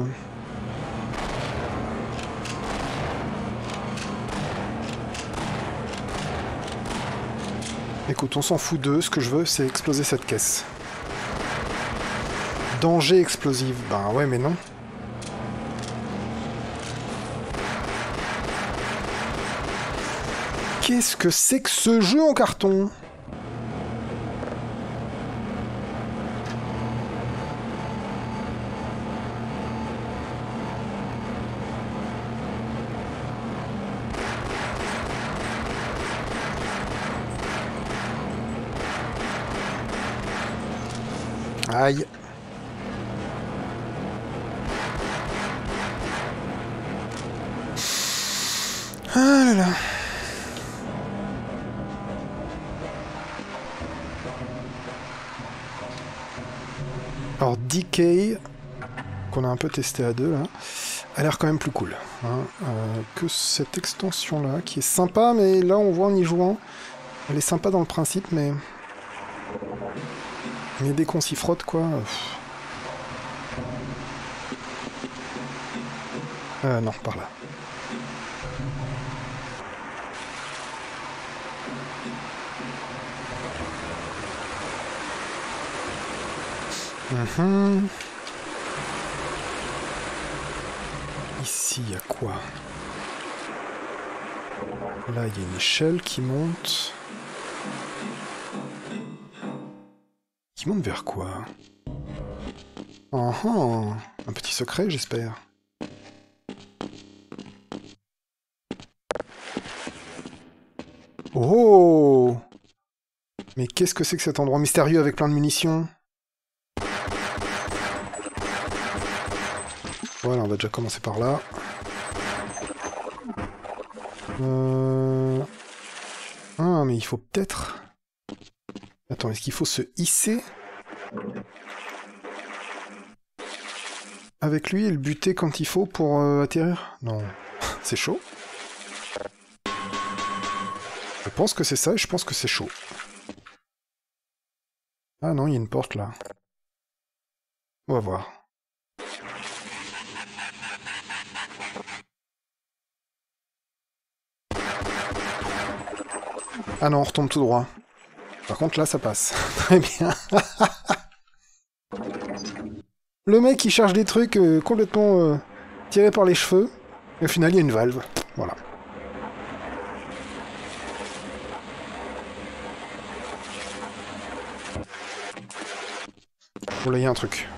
Écoute, on s'en fout d'eux, ce que je veux, c'est exploser cette caisse. Danger explosif. Ben ouais, mais non. Qu'est-ce que c'est que ce jeu en carton? Aïe. Ah là là. Alors D K, qu'on a un peu testé à deux là, a l'air quand même plus cool hein, euh, que cette extension là, qui est sympa, mais là on voit en y jouant, elle est sympa dans le principe, mais... Mais dès qu'on s'y frotte, quoi... Pff. Euh, non, par là. Mmh. Ici, il y a quoi? Là, il y a une échelle qui monte... Qui monte vers quoi? Oh, oh, un petit secret, j'espère. Oh! Mais qu'est-ce que c'est que cet endroit mystérieux avec plein de munitions? Voilà, on va déjà commencer par là. Euh... Ah, mais il faut peut-être... Attends, est-ce qu'il faut se hisser avec lui et le buter quand il faut pour euh, atterrir? Non, c'est chaud. Je pense que c'est ça et je pense que c'est chaud. Ah non, il y a une porte là. On va voir. Ah non, on retombe tout droit. Par contre, là, ça passe. Très bien. Le mec, il charge des trucs euh, complètement euh, tirés par les cheveux. Et au final, il y a une valve. Voilà. Bon, là, il y a un truc.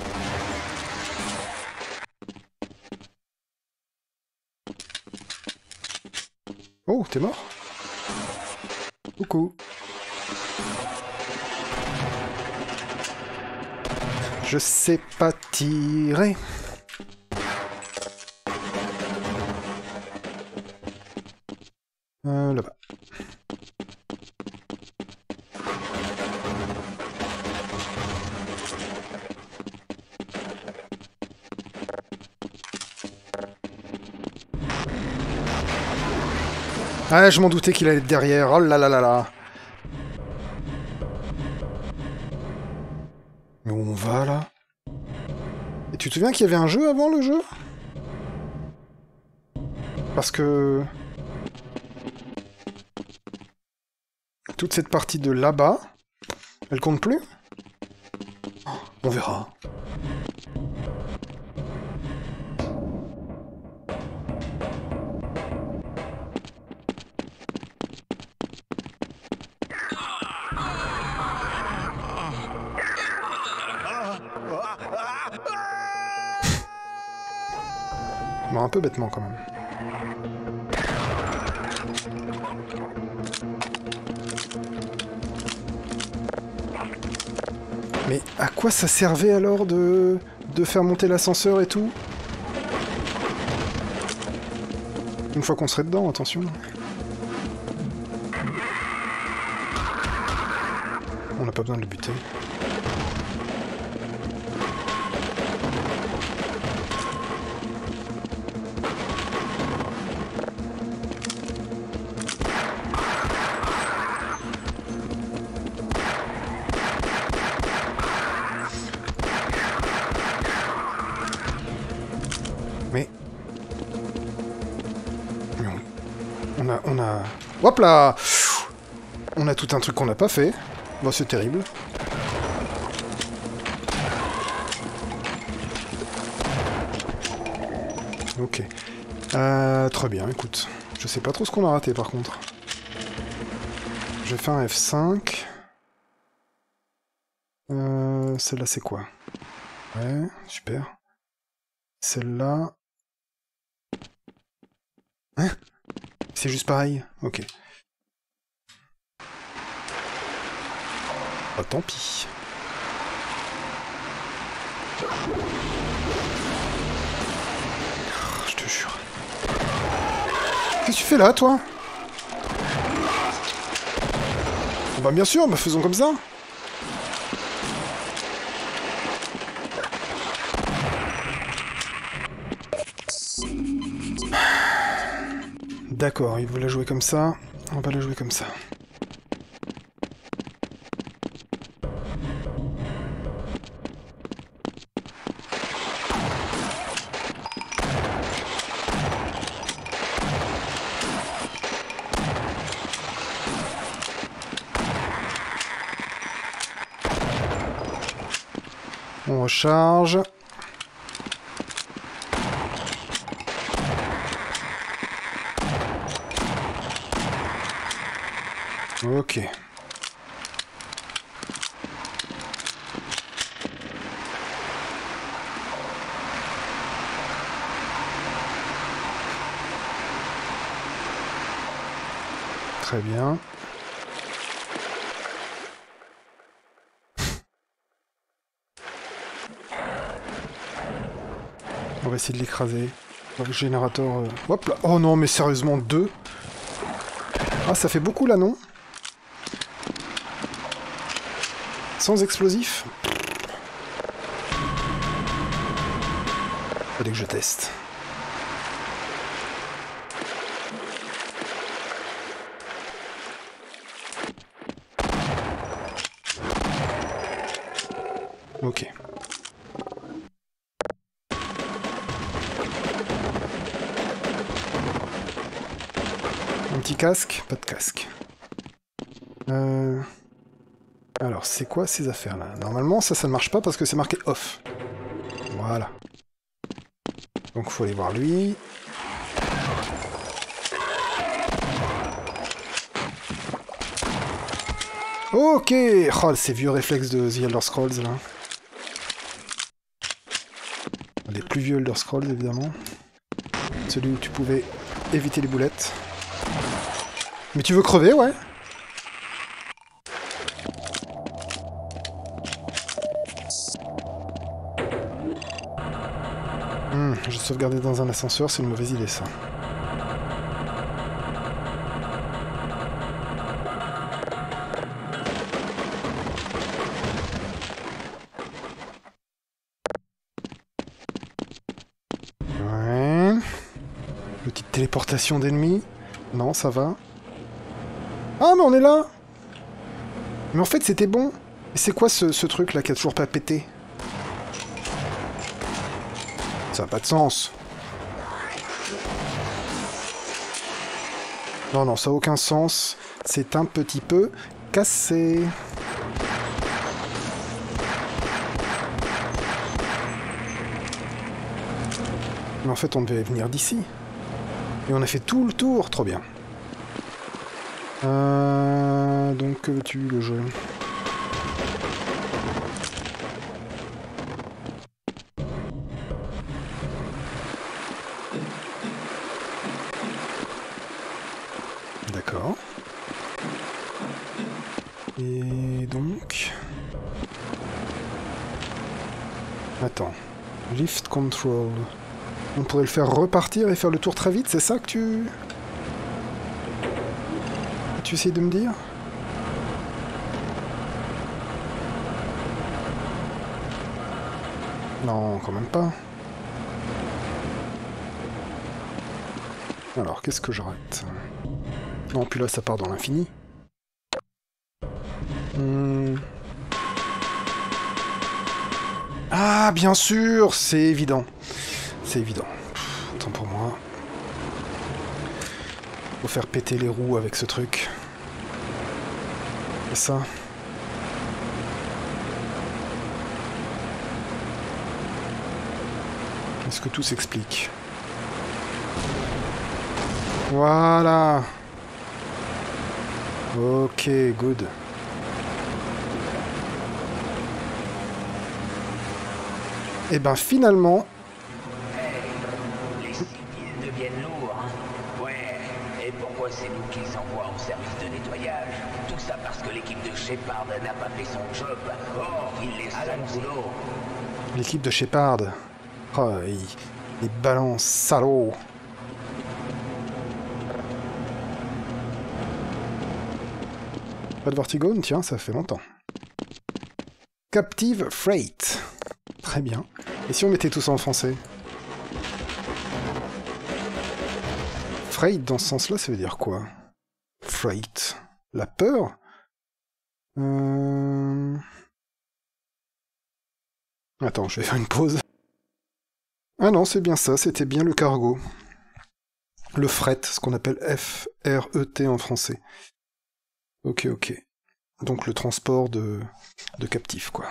Oh, t'es mort? Coucou. Je sais pas tirer. Euh, là-bas. Ah, je m'en doutais qu'il allait être derrière. Oh là là là là. Mais où on va, là? Et tu te souviens qu'il y avait un jeu avant le jeu? Parce que... toute cette partie de là-bas, elle compte plus? On verra. Bon, un peu bêtement quand même. Mais à quoi ça servait alors de, de faire monter l'ascenseur et tout? Une fois qu'on serait dedans, attention. On n'a pas besoin de le buter. Mais... Mais on... on a... On a... Hop là! On a tout un truc qu'on n'a pas fait. Bon, c'est terrible. Ok. Euh, très bien, écoute. Je sais pas trop ce qu'on a raté, par contre. Je vais faire un F cinq. Euh, celle-là, c'est quoi? Ouais, super. Celle-là... Hein? C'est juste pareil? Ok. Oh, tant pis. Oh, je te jure. Qu'est-ce que tu fais là, toi? Bah bien sûr, bah faisons comme ça. D'accord, il veut la jouer comme ça. On va la jouer comme ça. On recharge. Ok. Très bien. On va essayer de l'écraser. Le générateur... Euh... Hop là. Oh non, mais sérieusement, deux. Ah, ça fait beaucoup là, non? Sans explosif? Fallait que je teste. Ok. Un petit casque? Pas de casque. Euh... Alors, c'est quoi ces affaires-là? Normalement, ça, ça ne marche pas parce que c'est marqué off. Voilà. Donc, faut aller voir lui. Ok! Oh, ces vieux réflexes de The Elder Scrolls, là. Les plus vieux Elder Scrolls, évidemment. Celui où tu pouvais éviter les boulettes. Mais tu veux crever, ouais? Hmm, je sauvegardais dans un ascenseur, c'est une mauvaise idée, ça. Ouais. Petite téléportation d'ennemis. Non, ça va. Ah, mais on est là! Mais en fait, c'était bon. Et c'est quoi ce, ce truc-là qui a toujours pas pété? Ça n'a pas de sens. Non, non, ça n'a aucun sens. C'est un petit peu cassé. Mais en fait, on devait venir d'ici. Et on a fait tout le tour. Trop bien. Euh... Donc, que veux-tu, le jeu? D'accord. Et donc... Attends. Lift control. On pourrait le faire repartir et faire le tour très vite, c'est ça que tu... Tu essayes de me dire? Non, quand même pas. Alors, qu'est-ce que je rate? Non, puis là, ça part dans l'infini. Hmm. Ah, bien sûr, c'est évident. C'est évident. autant pour moi. Faut faire péter les roues avec ce truc. Et ça. Est-ce que tout s'explique? Voilà. Ok, good. Et ben finalement... Les six pieds deviennent lourds, hein. Ouais, et pourquoi c'est nous qui les envoient en service de nettoyage? Tout ça parce que l'équipe de Shepard n'a pas fait son job. Oh, il les sale boulot. L'équipe de Shepard. Oh, il... les balances salauds. Pas de Vortigone, tiens, ça fait longtemps. Captive Freight. Très bien. Et si on mettait tout ça en français? Freight, dans ce sens-là, ça veut dire quoi? Freight. La peur? euh... Attends, je vais faire une pause. Ah non, c'est bien ça, c'était bien le cargo. Le fret, ce qu'on appelle F R E T en français. Ok, ok. Donc le transport de, de captifs, quoi.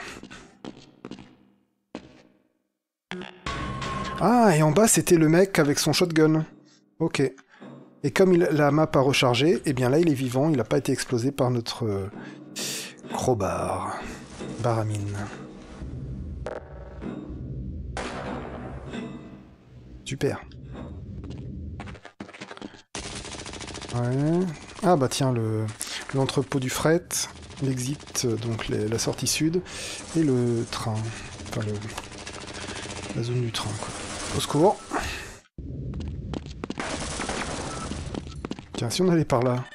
Ah, et en bas, c'était le mec avec son shotgun. Ok. Et comme il, la map a rechargé, eh bien là, il est vivant, il n'a pas été explosé par notre euh, crowbar. Baramine. Super. Ouais. Ah bah tiens, le l'entrepôt du fret, l'exit, donc les, la sortie sud, et le train. Enfin, le, la zone du train, quoi. Au secours. Tiens, si on allait par là.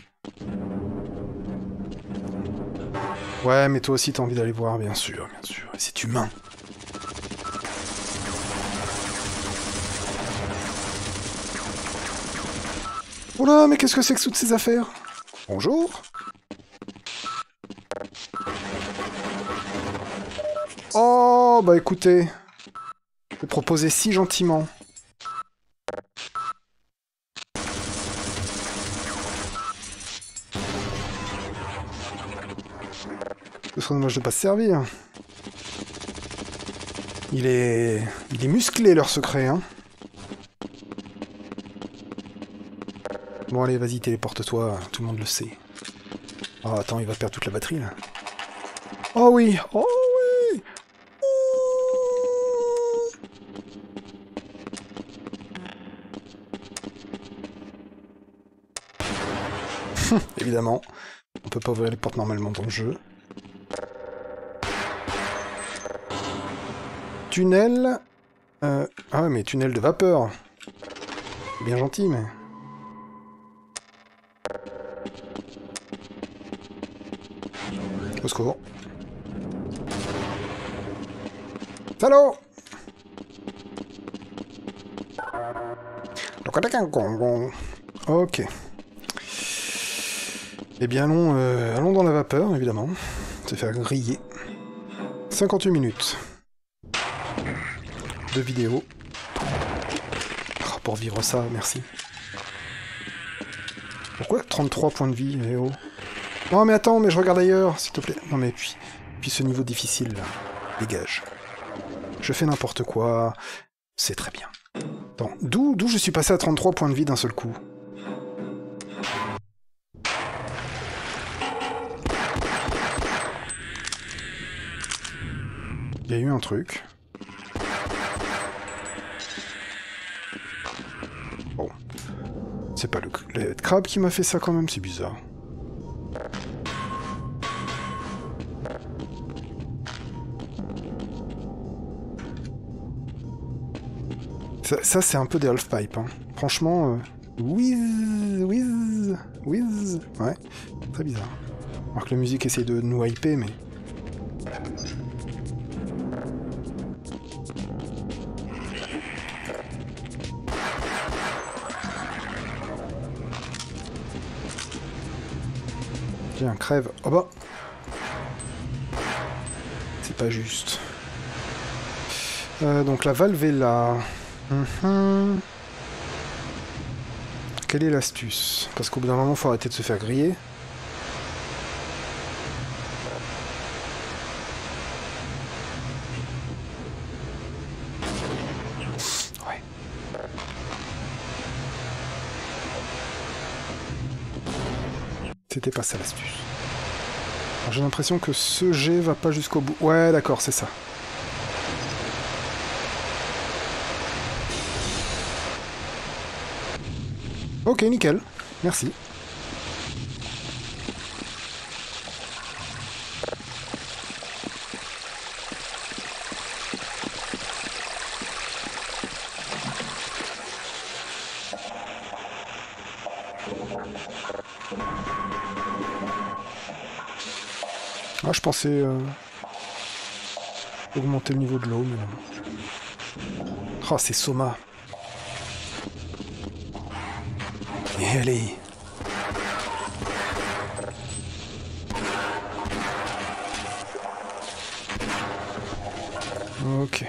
Ouais, mais toi aussi t'as envie d'aller voir, bien sûr, bien sûr. Et c'est humain. Oh là, mais qu'est-ce que c'est que toutes ces affaires? Bonjour. Oh, bah écoutez. Je proposé si gentiment. Ce serait dommage de pas se servir. Il est... Il est musclé, leur secret, hein. Bon allez, vas-y, téléporte-toi, tout le monde le sait. Oh, attends, il va perdre toute la batterie, là. Oh oui! Oh oui! Oh évidemment, on peut pas ouvrir les portes normalement dans le jeu. Tunnel... Euh... Ah ouais, mais tunnel de vapeur. Bien gentil, mais... Au secours. Salaud! Ok. Eh bien, allons, euh, allons dans la vapeur, évidemment. Se faire griller. cinquante-huit minutes. De vidéo. Oh, pour vivre ça, merci. Pourquoi trente-trois points de vie, eh oh. Non mais attends, mais je regarde ailleurs, s'il te plaît. Non mais puis, puis ce niveau difficile, là. Dégage. Je fais n'importe quoi. C'est très bien. Attends, d'où d'où je suis passé à trente-trois points de vie d'un seul coup? Il y a eu un truc. Bon. C'est pas le, le crabe qui m'a fait ça quand même, c'est bizarre. Ça, ça c'est un peu des half-pipe, hein. Franchement, euh, whiz, whiz, whiz, ouais, très bizarre. Alors que la musique essaie de nous hyper, mais... Tiens, crève. Oh bah. C'est pas juste. Euh, donc la valve est là. Mmh. Quelle est l'astuce? Parce qu'au bout d'un moment, il faut arrêter de se faire griller. Ouais. C'était pas ça l'astuce. J'ai l'impression que ce jet va pas jusqu'au bout. Ouais, d'accord, c'est ça. Ok, nickel. Merci. Ah, je pensais euh, augmenter le niveau de l'eau, mais non. Oh, c'est Soma. Et allez. Ok.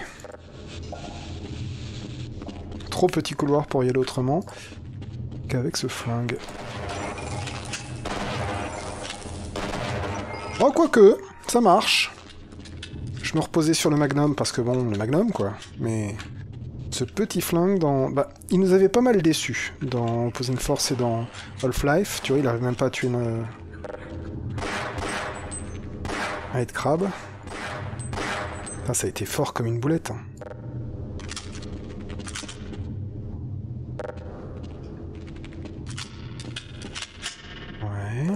Trop petit couloir pour y aller autrement qu'avec ce flingue. Oh, quoique, ça marche. Je me reposais sur le Magnum, parce que bon, le Magnum, quoi. Mais ce petit flingue dans... Bah, il nous avait pas mal déçus dans Opposing Force et dans Half-Life. Tu vois, il arrive même pas à tuer une... un headcrab. Ah, ça a été fort comme une boulette. Hein. Ouais...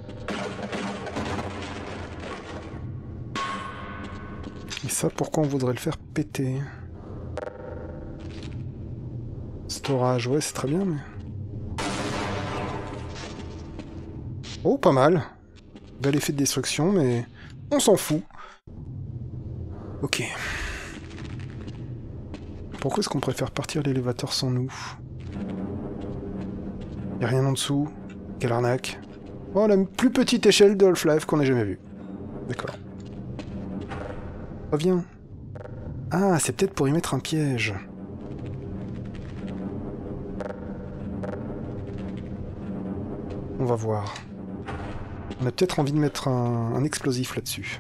Et ça, pourquoi on voudrait le faire péter? Storage, ouais, c'est très bien, mais... Oh, pas mal. Bel effet de destruction, mais on s'en fout. Ok. Pourquoi est-ce qu'on préfère partir l'élévateur sans nous? Y'a rien en dessous? Quelle arnaque. Oh, la plus petite échelle de Half-Life qu'on ait jamais vue. D'accord. Reviens. Ah, c'est peut-être pour y mettre un piège. On va voir. On a peut-être envie de mettre un, un explosif là-dessus.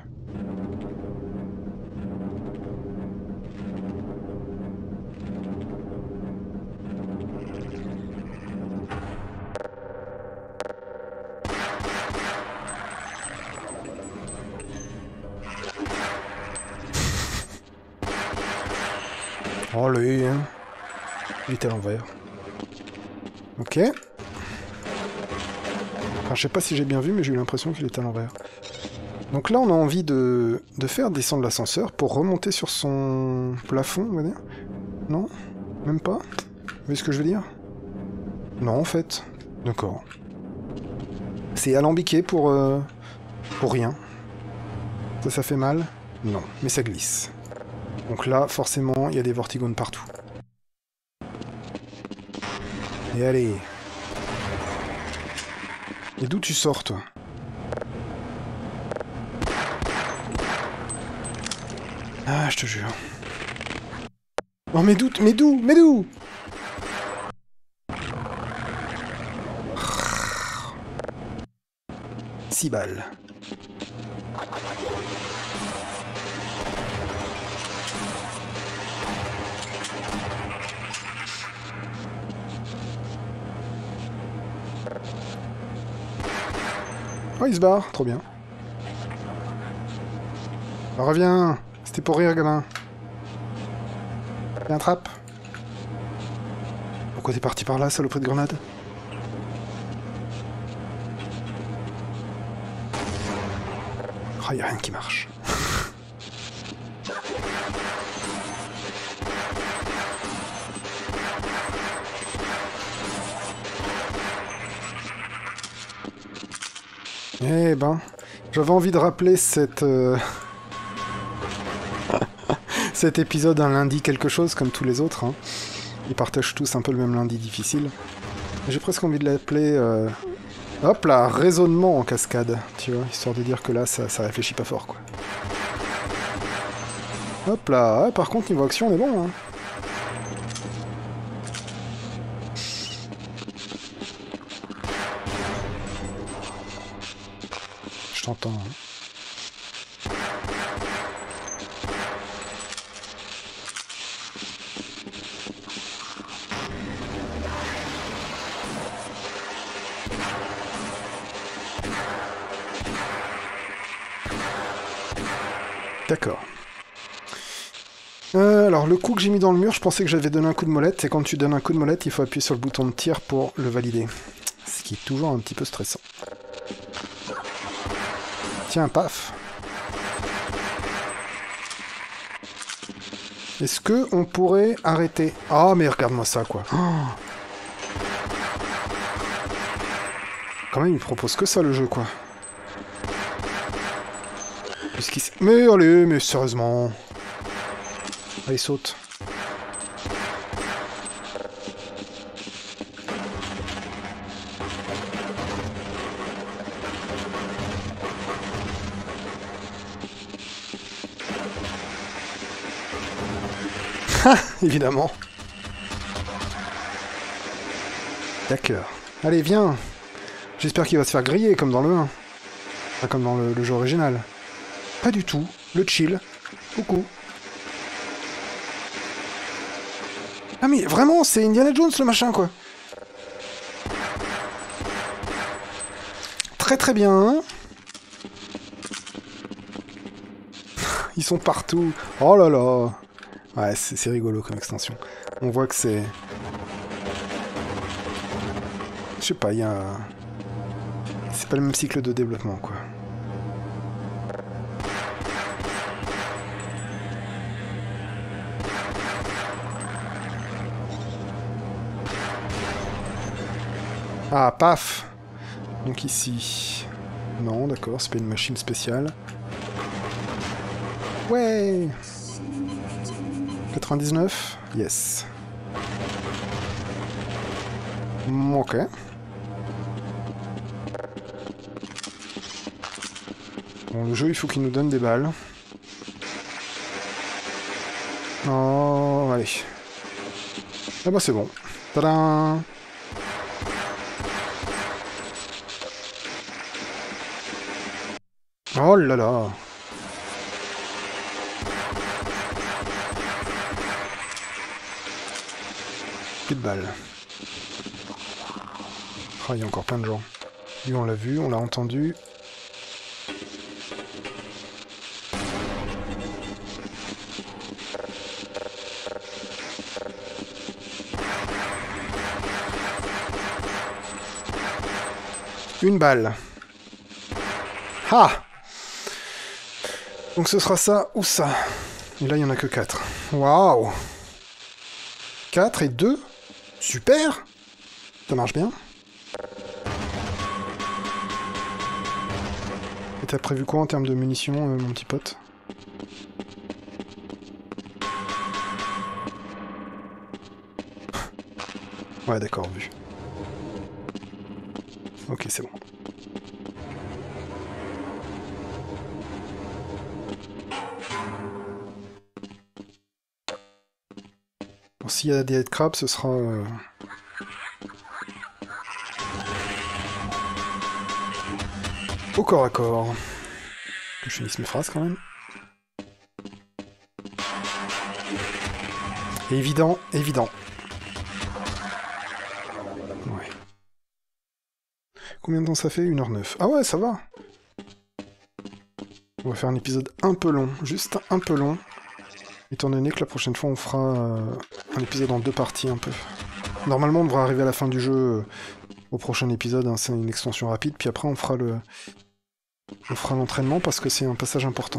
Oh, lui, hein. Il était à l'envers. Ok. Enfin, je sais pas si j'ai bien vu, mais j'ai eu l'impression qu'il était à l'envers. Donc là, on a envie de, de faire descendre l'ascenseur pour remonter sur son plafond, on va dire. Non? Même pas? Vous voyez ce que je veux dire? Non, en fait. D'accord. C'est alambiqué pour... Euh, pour rien. Ça, ça fait mal? Non, mais ça glisse. Donc là, forcément, il y a des vortigones partout. Et allez. Et d'où tu sors, toi? Ah, je te jure. Oh, mais d'où? Mais d'où? Mais d'où? Six balles. Oh, il se barre, trop bien. Bah, reviens, c'était pour rire, gamin. Viens, trappe. Pourquoi t'es parti par là, saloperie de grenade? Oh, y a rien qui marche. Eh ben, j'avais envie de rappeler cette, euh... cet épisode un lundi quelque chose, comme tous les autres. Hein. Ils partagent tous un peu le même lundi difficile. J'ai presque envie de l'appeler... Euh... Hop là, raisonnement en cascade, tu vois, histoire de dire que là, ça, ça réfléchit pas fort, quoi. Hop là, ouais, par contre, niveau action, on est bon, hein. t'entends. Hein. D'accord. Euh, alors, le coup que j'ai mis dans le mur, je pensais que j'avais donné un coup de molette, et quand tu donnes un coup de molette, il faut appuyer sur le bouton de tir pour le valider. Ce qui est toujours un petit peu stressant. Tiens, paf. Est-ce que on pourrait arrêter? Ah, oh, mais regarde-moi ça, quoi. Oh. Quand même, il propose que ça, le jeu, quoi. Mais allez, mais sérieusement. Allez, saute. Évidemment. D'accord. Allez, viens. J'espère qu'il va se faire griller comme dans le un. Enfin, comme dans le, le jeu original. Pas du tout. Le chill. Coucou. Ah mais vraiment, c'est Indiana Jones le machin, quoi. Très très bien. Ils sont partout. Oh là là. Ouais, c'est rigolo comme extension. On voit que c'est... Je sais pas, il y a... C'est pas le même cycle de développement, quoi. Ah, paf! Donc ici... Non, d'accord, c'est pas une machine spéciale. Ouais! quatre-vingt-dix-neuf? Yes. Ok. Bon, le jeu, il faut qu'il nous donne des balles. Oh, allez. Ah bah c'est bon. Tadam! Oh là là! Plus de balles. Ah, il y a encore plein de gens. Lui, on l'a vu, on l'a entendu. Une balle. Ah! Donc ce sera ça ou ça. Et là, il n'y en a que quatre. Waouh! quatre et deux? Super! Ça marche bien. Et t'as prévu quoi en termes de munitions, euh, mon petit pote? Ouais, d'accord, vu. Ok, c'est bon. Bon, s'il y a des headcrabs, ce sera... Euh... au corps à corps. Que je finisse mes phrases quand même. Évident, évident. Ouais. Combien de temps ça fait? une heure neuf. Ah ouais, ça va. On va faire un épisode un peu long, juste un peu long. Étant donné que la prochaine fois on fera euh, un épisode en deux parties un peu. Normalement on devrait arriver à la fin du jeu euh, au prochain épisode, hein, c'est une extension rapide, puis après on fera le... On fera l'entraînement parce que c'est un passage important.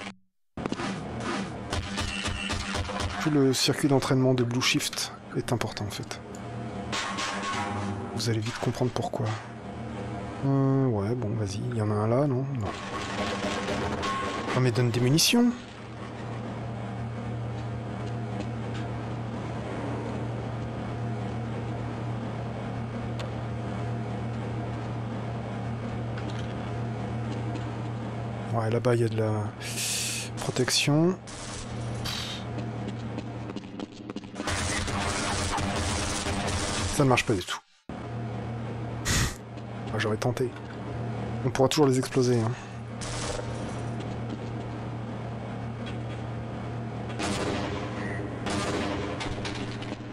Tout le circuit d'entraînement de Blue Shift est important en fait. Vous allez vite comprendre pourquoi. Euh, ouais, bon, vas-y. Il y en a un là, non? Non. Oh, mais donne des munitions! Ouais, là-bas, il y a de la protection. Ça ne marche pas du tout. Ah, j'aurais tenté. On pourra toujours les exploser, hein.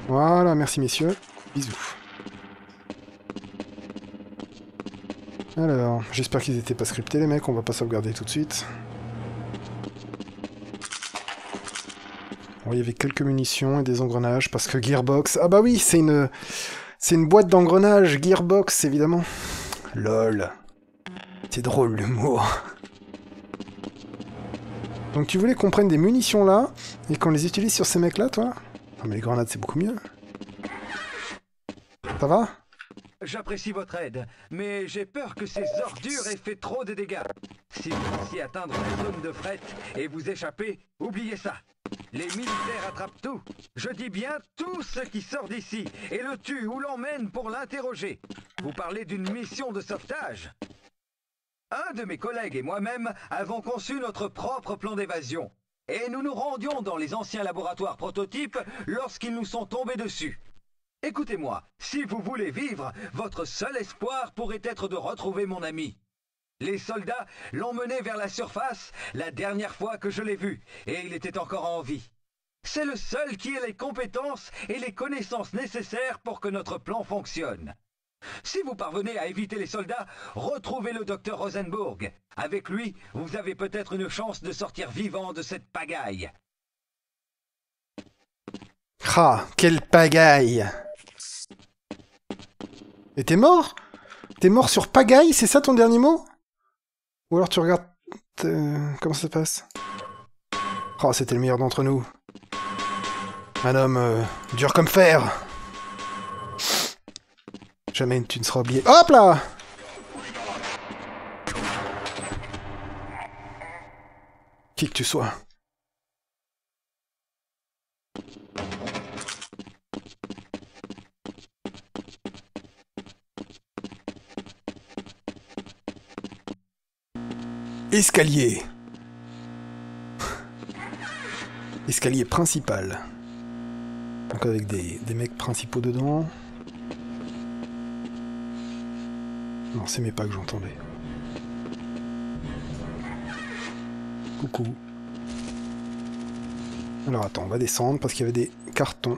Voilà, merci messieurs. Bisous. Alors, j'espère qu'ils étaient pas scriptés les mecs, on va pas sauvegarder tout de suite. Bon, il y avait quelques munitions et des engrenages, parce que Gearbox... Ah bah oui, c'est une... C'est une boîte d'engrenages, Gearbox, évidemment. Lol. C'est drôle l'humour. Donc tu voulais qu'on prenne des munitions là, et qu'on les utilise sur ces mecs là, toi? Non mais les grenades c'est beaucoup mieux. Ça va? J'apprécie votre aide, mais j'ai peur que ces ordures aient fait trop de dégâts. Si vous pensiez atteindre la zone de fret et vous échapper, oubliez ça. Les militaires attrapent tout. Je dis bien tout ce qui sort d'ici et le tue ou l'emmène pour l'interroger. Vous parlez d'une mission de sauvetage? Un de mes collègues et moi-même avons conçu notre propre plan d'évasion. Et nous nous rendions dans les anciens laboratoires prototypes lorsqu'ils nous sont tombés dessus. Écoutez-moi, si vous voulez vivre, votre seul espoir pourrait être de retrouver mon ami. Les soldats l'ont mené vers la surface la dernière fois que je l'ai vu, et il était encore en vie. C'est le seul qui ait les compétences et les connaissances nécessaires pour que notre plan fonctionne. Si vous parvenez à éviter les soldats, retrouvez le docteur Rosenberg. Avec lui, vous avez peut-être une chance de sortir vivant de cette pagaille. Ah, quelle pagaille! Et t'es mort? T'es mort sur pagaille, c'est ça ton dernier mot? Ou alors tu regardes... Euh, comment ça se passe? Oh, c'était le meilleur d'entre nous. Un homme euh, dur comme fer. Jamais tu ne seras oublié. Hop là! Qui que tu sois. Escalier. Escalier principal. Donc avec des, des mecs principaux dedans. Non, c'est mes pas que j'entendais. Coucou. Alors attends, on va descendre parce qu'il y avait des cartons.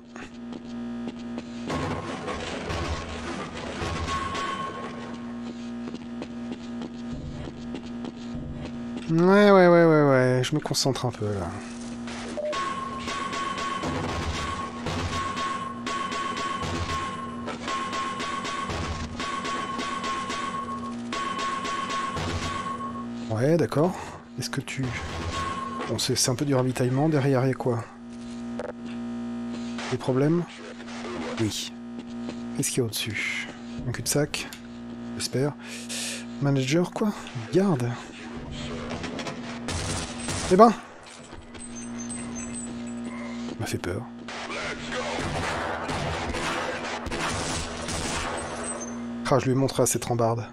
Ouais, ouais, ouais, ouais, ouais, je me concentre un peu là. Ouais, d'accord. Est-ce que tu... Bon, c'est un peu du ravitaillement. Derrière, il y a quoi? Des problèmes? Oui. Qu'est-ce qu'il y a au-dessus? Un cul-de-sac? J'espère. Manager, quoi? Garde. Eh ben! Ça m'a fait peur. Ah, je lui ai montré à cette rambarde.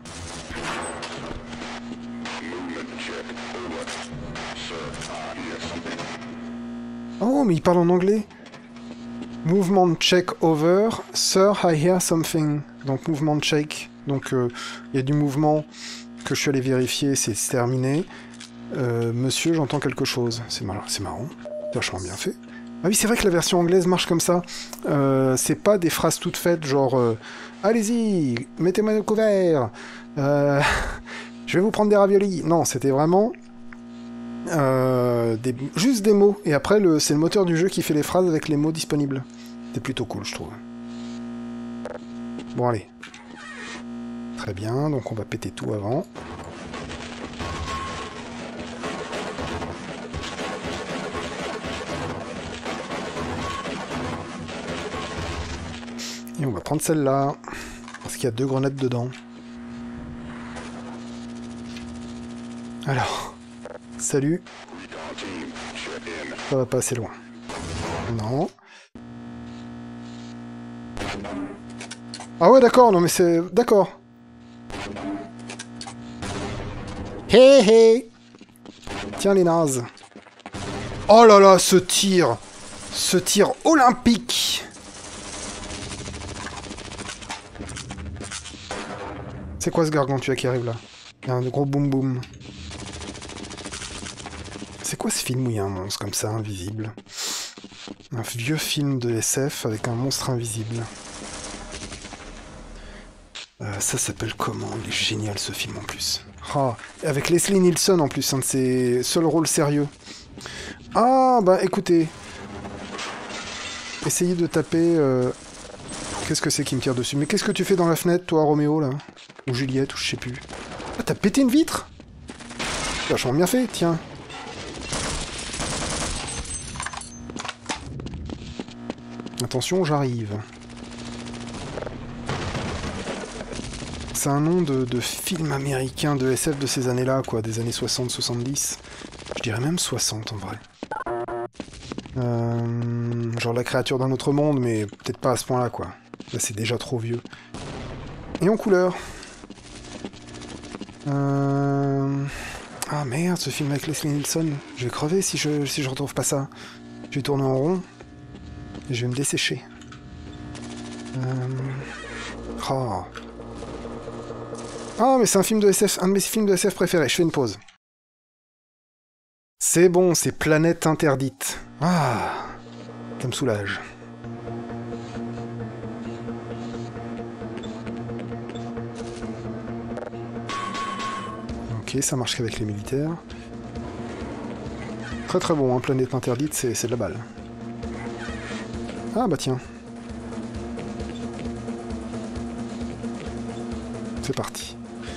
Oh, mais il parle en anglais. Movement check over. Sir, I hear something. Donc, mouvement check. Donc, il euh, y a du mouvement que je suis allé vérifier, c'est terminé. Euh, monsieur, j'entends quelque chose. C'est marrant. C'est marrant. Vachement bien fait. Ah oui, c'est vrai que la version anglaise marche comme ça. Euh, c'est pas des phrases toutes faites, genre euh, allez-y, mettez-moi le couvert. Euh, je vais vous prendre des raviolis. Non, c'était vraiment... Euh, des, juste des mots, et après le, c'est le moteur du jeu qui fait les phrases avec les mots disponibles. C'est plutôt cool, je trouve. Bon, allez. Très bien, donc on va péter tout avant. Et on va prendre celle-là, parce qu'il y a deux grenades dedans. Alors... Salut. Ça va pas assez loin. Non. Ah ouais, d'accord, non mais c'est... D'accord. Hé hé. Tiens les nazes. Oh là là, ce tir. Ce tir olympique. C'est quoi ce gargantua qui arrive là? Il y a un gros boum boum. C'est quoi ce film où il y a un monstre comme ça, invisible? Un vieux film de S F avec un monstre invisible. Euh, ça s'appelle comment? Il est génial ce film en plus. Oh, avec Leslie Nielsen en plus, un de ses seuls rôles sérieux. Ah bah écoutez. Essayez de taper... Euh... Qu'est-ce que c'est qui me tire dessus? Mais qu'est-ce que tu fais dans la fenêtre, toi, Roméo, là? Ou Juliette, ou je sais plus. Ah, t'as pété une vitre? Vachement bien fait, tiens. Attention, j'arrive. C'est un nom de, de film américain de S F de ces années-là, quoi, des années soixante soixante-dix. Je dirais même soixante, en vrai. Euh, genre la créature d'un autre monde, mais peut-être pas à ce point-là, quoi. Là, c'est déjà trop vieux. Et en couleur. Euh... Ah merde, ce film avec Leslie Nielsen. Je vais crever si je, si je retrouve pas ça. Je vais tourner en rond. Et je vais me dessécher. Euh... Oh. Ah, mais c'est un film de S F, un de mes films de S F préférés. Je fais une pause. C'est bon, c'est Planète Interdite. Ah, ça me soulage. Ok, ça marche qu'avec les militaires. Très très bon, hein, Planète Interdite, c'est de la balle. Ah bah tiens. C'est parti.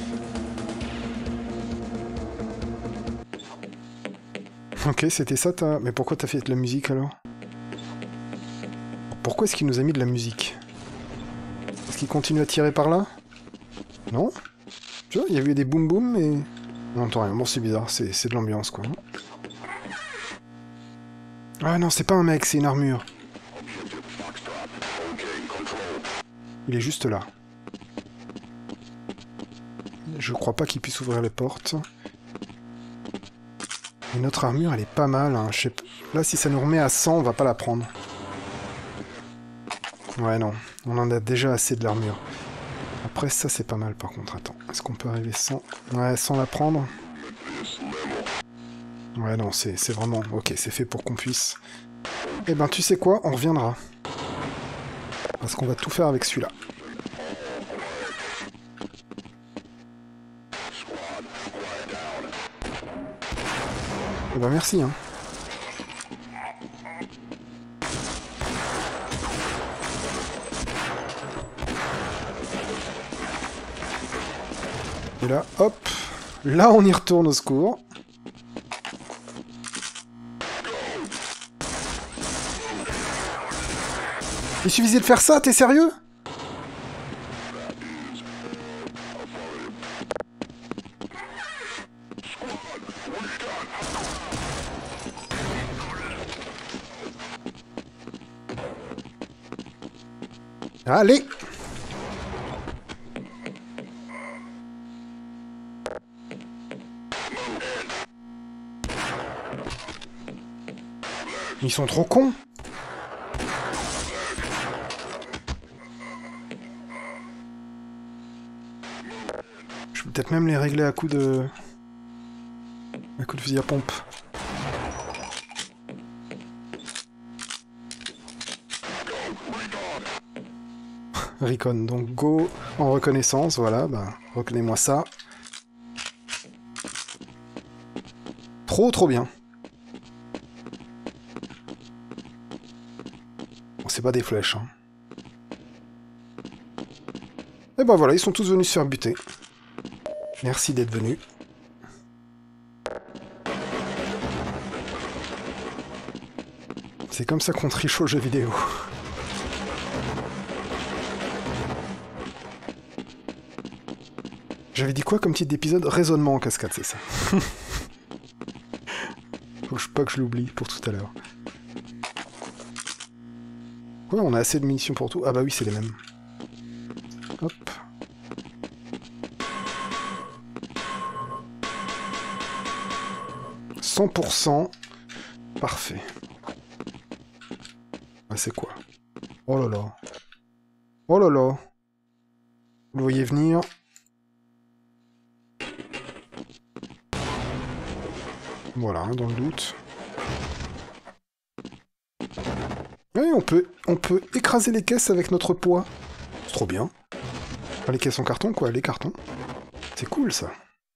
Ok, c'était ça, t'as... Mais pourquoi t'as fait de la musique, alors? Pourquoi est-ce qu'il nous a mis de la musique? Est-ce qu'il continue à tirer par là? Non? Tu vois, il y avait des boum boum, mais... On n'entend rien. Bon, c'est bizarre, c'est de l'ambiance, quoi. Ah non, c'est pas un mec, c'est une armure. Il est juste là. Je crois pas qu'il puisse ouvrir les portes. Et notre armure, elle est pas mal. Hein. Je sais... Là, si ça nous remet à cent, on va pas la prendre. Ouais, non. On en a déjà assez de l'armure. Après, ça, c'est pas mal, par contre. Attends, est-ce qu'on peut arriver sans... Ouais, sans la prendre? Ouais, non, c'est vraiment... Ok, c'est fait pour qu'on puisse... Eh ben, tu sais quoi? On reviendra. Parce qu'on va tout faire avec celui-là. Eh ben merci, hein. Et là, hop. Là, on y retourne au secours. Il suffisait de faire ça, t'es sérieux? Allez! Ils sont trop cons! Je peux peut-être même les régler à coup de... à coup de fusil à pompe. Recon, donc go en reconnaissance, voilà, bah, reconnais-moi ça. Trop trop bien. Bon, c'est pas des flèches, hein. Et ben voilà, ils sont tous venus se faire buter. Merci d'être venus. C'est comme ça qu'on triche aux jeux vidéo. J'avais dit quoi comme titre d'épisode? Raisonnement en cascade, c'est ça. Faut pas que je l'oublie pour tout à l'heure. Ouais, on a assez de munitions pour tout. Ah bah oui, c'est les mêmes. Hop. cent pour cent. Parfait. Ah, c'est quoi? Oh là là. Oh là là. Vous le voyez venir. Voilà, dans le doute. Oui, on peut, on peut écraser les caisses avec notre poids. C'est trop bien. Enfin, les caisses en carton, quoi, les cartons. C'est cool, ça.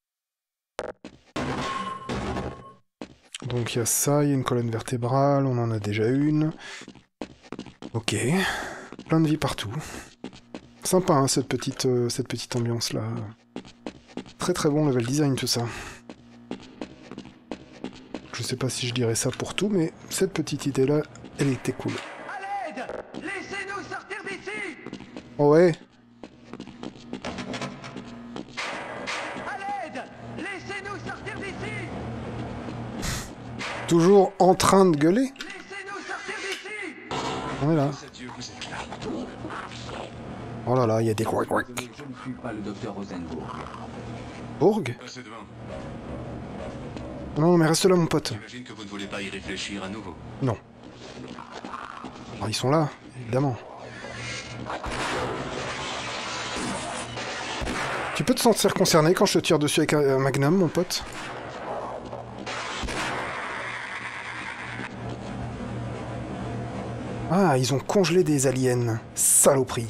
Donc, il y a ça, il y a une colonne vertébrale, on en a déjà une. Ok. Plein de vie partout. Sympa, hein, cette petite, euh, cette petite ambiance-là. Très très bon level design, tout ça. Je sais pas si je dirais ça pour tout, mais cette petite idée-là, elle était cool. À l'aide! Laissez-nous sortir d'ici! Oh ouais. À l'aide! Laissez-nous sortir d'ici! Toujours en train de gueuler. Laissez-nous sortir d'ici! On est là. Dieu, vous êtes là. Oh là là, il y a des couac couac. Je ne suis pas le docteur Rosenbourg. Bourg? Passez devant. Non, mais reste là, mon pote. J'imagine que vous ne voulez pas y réfléchir à nouveau. Non. Ah, ils sont là, évidemment. Tu peux te sentir concerné quand je te tire dessus avec un magnum, mon pote? Ah, ils ont congelé des aliens. Saloperie.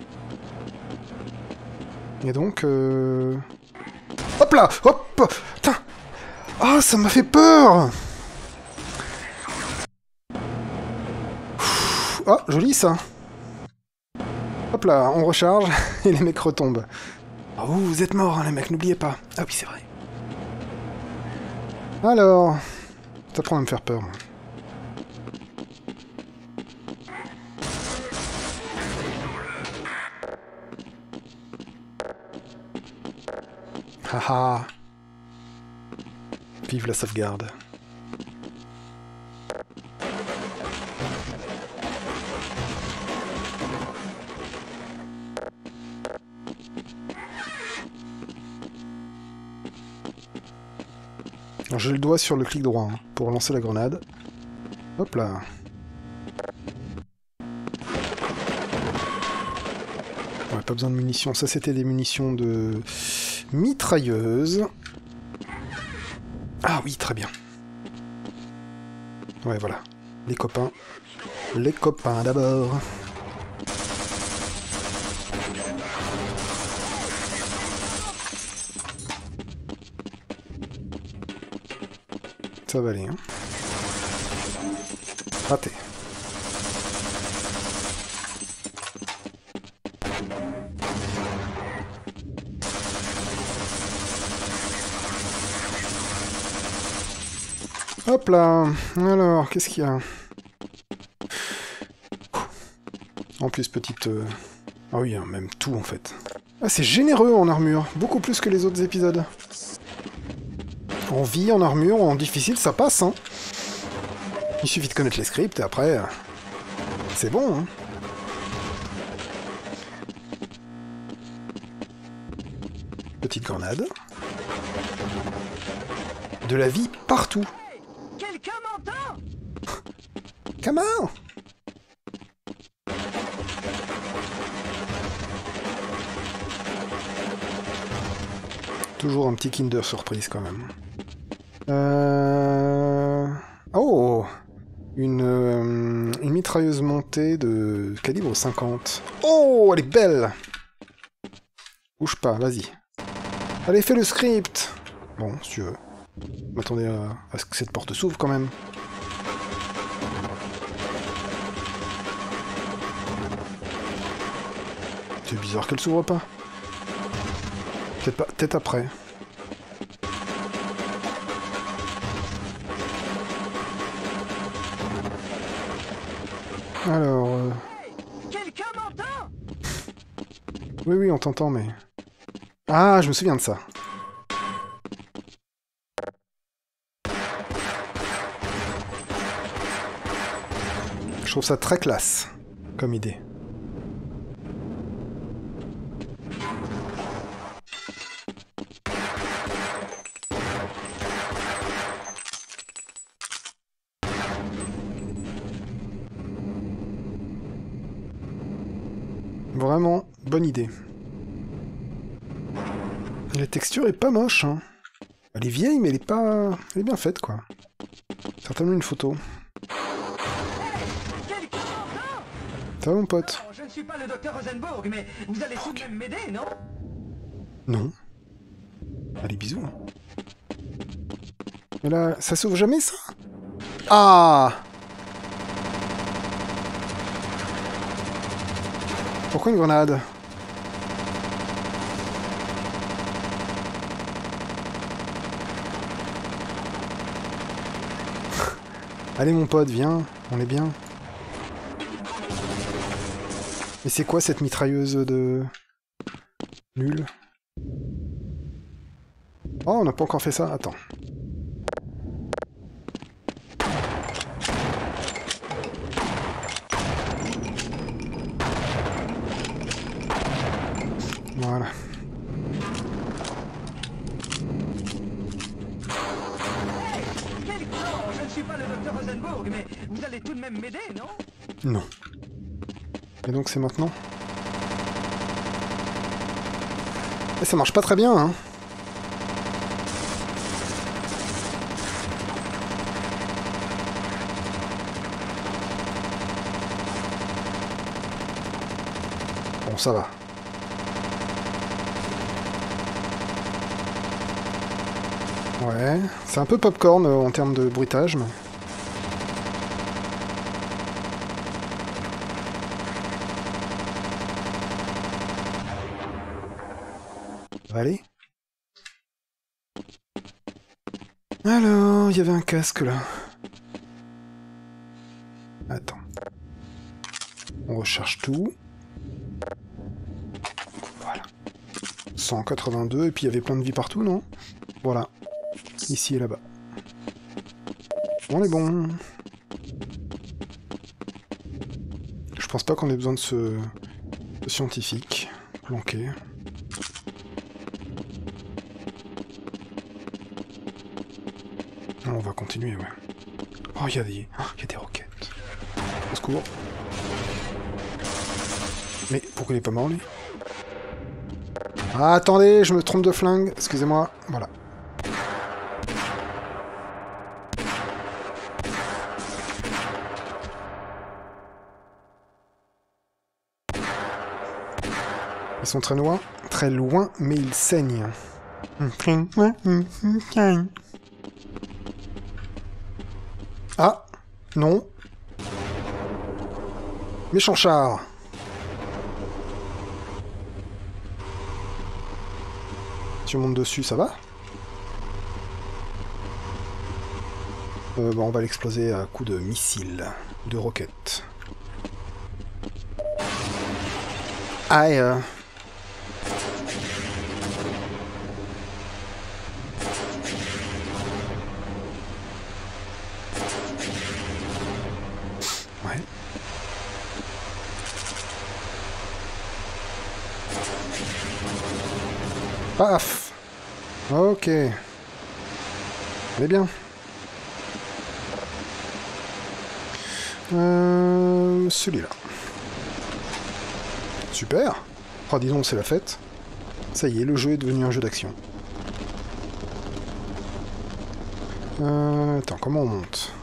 Et donc, euh... hop là! Hop! Putain! Ah, ça m'a fait peur! Ah, joli ça! Hop là, on recharge, et les mecs retombent. Ah, vous, vous êtes morts, hein, les mecs, n'oubliez pas. Ah oui, c'est vrai. Alors... Ça prend à me faire peur, moi. Haha. Vive la sauvegarde. Alors j'ai le doigt sur le clic droit hein, pour lancer la grenade. Hop là. Ouais, pas besoin de munitions. Ça c'était des munitions de mitrailleuse. Ah oui, très bien. Ouais, voilà. Les copains. Les copains d'abord. Ça va aller, hein. Raté. Hop là. Alors, qu'est-ce qu'il y a? En plus, petite... Euh... Ah oui, hein, même tout, en fait. Ah, c'est généreux en armure. Beaucoup plus que les autres épisodes. En vie, en armure, en difficile, ça passe, hein. Il suffit de connaître les scripts, et après... Euh... C'est bon, hein. Petite grenade. De la vie partout. Quelqu'un m'entend? Comment? Toujours un petit Kinder surprise quand même. Euh... Oh! Une, euh, une mitrailleuse montée de calibre cinquante. Oh, elle est belle! Bouge pas, vas-y. Allez, fais le script! Bon, si tu veux. M'attendais à, à ce que cette porte s'ouvre quand même. C'est bizarre qu'elle s'ouvre pas. Peut-être pas, peut-être après. Alors... Euh... Quelqu'un m'entend? Oui, oui, on t'entend, mais... Ah, je me souviens de ça. Je trouve ça très classe, comme idée. Vraiment, bonne idée. Et la texture est pas moche, hein. Elle est vieille, mais elle est pas... Elle est bien faite, quoi. Certainement une photo. Quelqu'un Ça va mon pote? Je ne suis pas le docteur Rosenborg, mais vous allez tout de même m'aider, non? Non. Allez, bisous. Mais là, ça s'ouvre jamais, ça? Ah! Pourquoi une grenade? Allez, mon pote, viens. On est bien. Mais c'est quoi cette mitrailleuse de... Nul. Oh, on n'a pas encore fait ça. Attends. Voilà. Quel con! Je ne suis pas le docteur Rosenborg, mais vous allez tout de même m'aider, non? Non. Et donc c'est maintenant? Et ça marche pas très bien, hein. Bon, ça va. Ouais, c'est un peu popcorn euh, en termes de bruitage, mais... Allez. Alors, il y avait un casque là. Attends. On recharge tout. Voilà. cent quatre-vingt-deux, et puis il y avait plein de vie partout, non? Voilà. Ici et là-bas. On est bon. Je pense pas qu'on ait besoin de ce, ce scientifique planqué. On va continuer, ouais. Oh, il y a des... Oh, il y a des roquettes. Au secours. Mais pourquoi il est pas mort, lui? Ah, attendez, je me trompe de flingue. Excusez-moi. Voilà. Ils sont très loin. Très loin, mais ils saignent. Ah, non. Méchant char. Tu montes dessus, ça va? euh, bon, on va l'exploser à coup de missile, de roquettes. Aïe. Euh... Paf. Ok. Elle est bien. Euh, celui-là. Super. Oh, dis donc, c'est la fête. Ça y est, le jeu est devenu un jeu d'action. Euh, attends, comment on monte?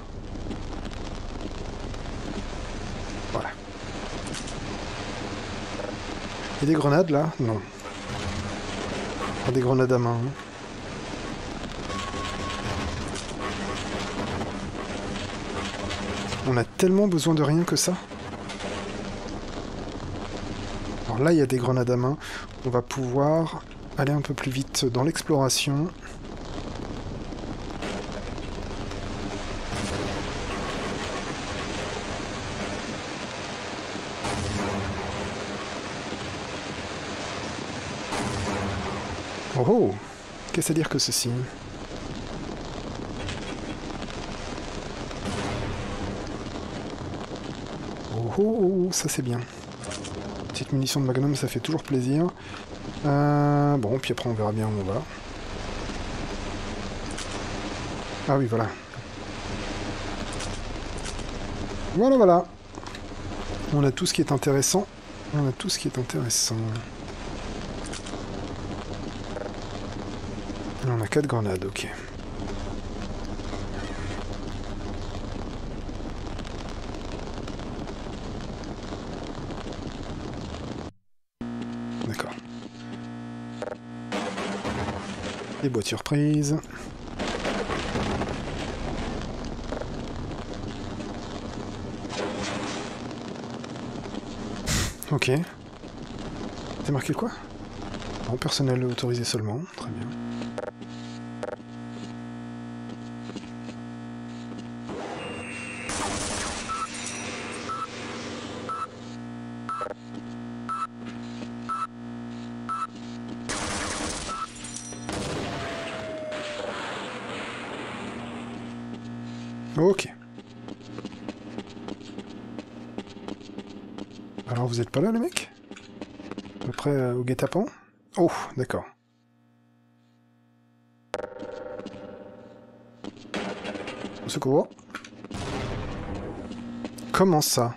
Voilà. Il y a des grenades, là? Non. Des grenades à main. Hein. On a tellement besoin de rien que ça. Alors là, il y a des grenades à main. On va pouvoir aller un peu plus vite dans l'exploration. Oh oh! Qu'est-ce à dire que ceci? Oh oh, ça c'est bien. Petite munition de magnum, ça fait toujours plaisir. Euh, bon, puis après on verra bien où on va. Ah oui, voilà. Voilà, voilà. On a tout ce qui est intéressant. On a tout ce qui est intéressant. On a quatre grenades, ok. Des boîtes surprises. Ok. C'est marqué quoi? Non, personnel autorisé seulement. Très bien. Ok. Alors vous êtes pas là les mecs? À peu près euh, au guet-apens? Oh, d'accord. Au secours. Comment ça?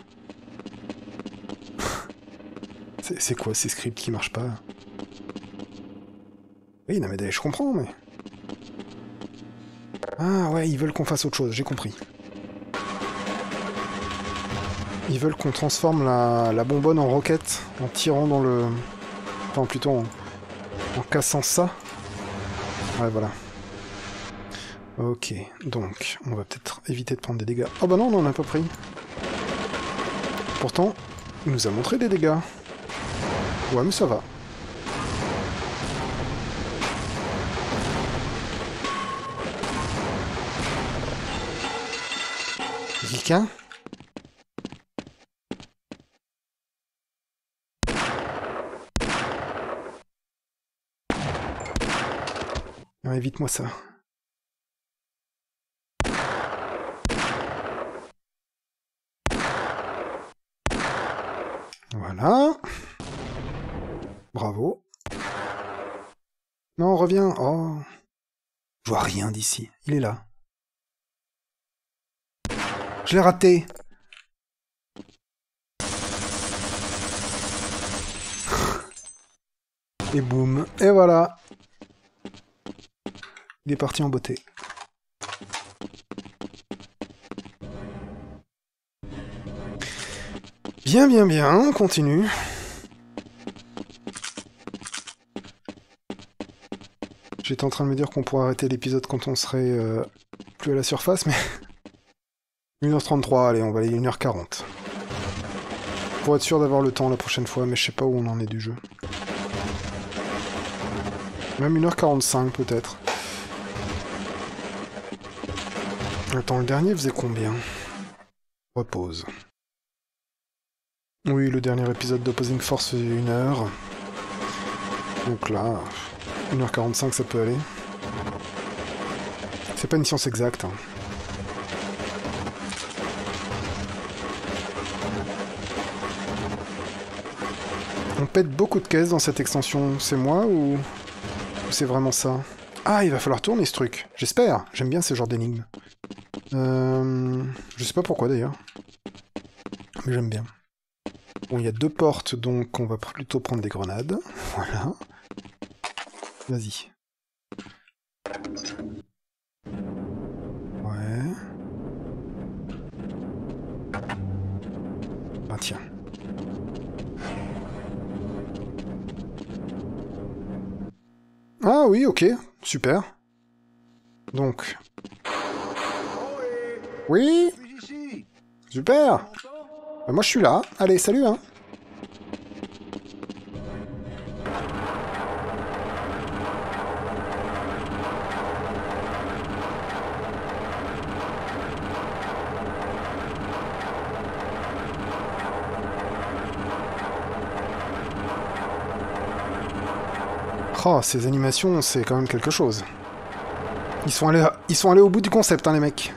C'est quoi ces scripts qui marchent pas? Oui, non mais je comprends, mais... Ah ouais, ils veulent qu'on fasse autre chose, j'ai compris. Ils veulent qu'on transforme la, la bonbonne en roquette en tirant dans le... Enfin, plutôt en, en cassant ça. Ouais, voilà. Ok, donc, on va peut-être éviter de prendre des dégâts. Oh bah non, on en a pas pris. Pourtant, il nous a montré des dégâts. Ouais, mais ça va. Quelqu'un ? Non, évite-moi ça. Voilà. Bravo. Non, reviens. Oh. Je vois rien d'ici. Il est là. Je l'ai raté. Et boum. Et voilà. Il est parti en beauté. Bien, bien, bien. On continue. J'étais en train de me dire qu'on pourrait arrêter l'épisode quand on serait euh, plus à la surface, mais... une heure trente-trois, allez, on va aller une heure quarante. Pour être sûr d'avoir le temps la prochaine fois, mais je sais pas où on en est du jeu. Même une heure quarante-cinq, peut-être. Attends, le dernier faisait combien? Repose. Oui, le dernier épisode d'Opposing Force faisait une heure. Donc là, une heure quarante-cinq, ça peut aller. C'est pas une science exacte, hein. On pète beaucoup de caisses dans cette extension, c'est moi ou, ou c'est vraiment ça? Ah, il va falloir tourner ce truc, j'espère. J'aime bien ce genre d'énigmes. Euh... Je sais pas pourquoi d'ailleurs. Mais j'aime bien. Bon, il y a deux portes, donc on va plutôt prendre des grenades. Voilà. Vas-y. Ouais. Ah tiens. Ah oui, ok, super. Donc... Oui? Super! Bah, moi je suis là. Allez, salut, hein. Oh, ces animations, c'est quand même quelque chose. Ils sont allés, ils sont allés au bout du concept, hein, les mecs.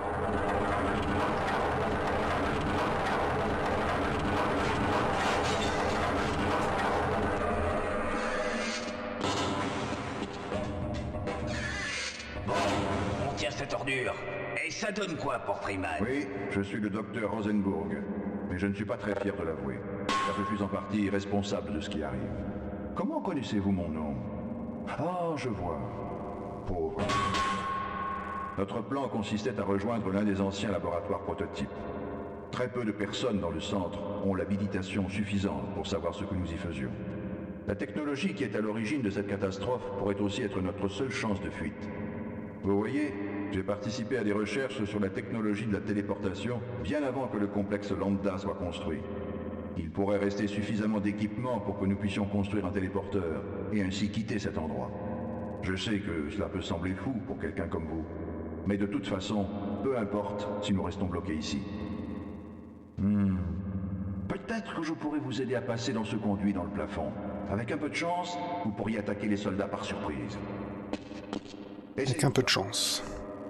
Bon, on tient cette ordure. Et ça donne quoi pour Freeman? Oui, je suis le docteur Rosenburg. Mais je ne suis pas très fier de l'avouer. Car je suis en partie responsable de ce qui arrive. Comment connaissez-vous mon nom? Ah, je vois. Pauvre. Notre plan consistait à rejoindre l'un des anciens laboratoires prototypes. Très peu de personnes dans le centre ont l'habilitation suffisante pour savoir ce que nous y faisions. La technologie qui est à l'origine de cette catastrophe pourrait aussi être notre seule chance de fuite. Vous voyez, j'ai participé à des recherches sur la technologie de la téléportation bien avant que le complexe Lambda soit construit. Il pourrait rester suffisamment d'équipement pour que nous puissions construire un téléporteur et ainsi quitter cet endroit. Je sais que cela peut sembler fou pour quelqu'un comme vous, mais de toute façon, peu importe si nous restons bloqués ici. Hmm. Peut-être que je pourrais vous aider à passer dans ce conduit dans le plafond. Avec un peu de chance, vous pourriez attaquer les soldats par surprise. Avec un peu de chance.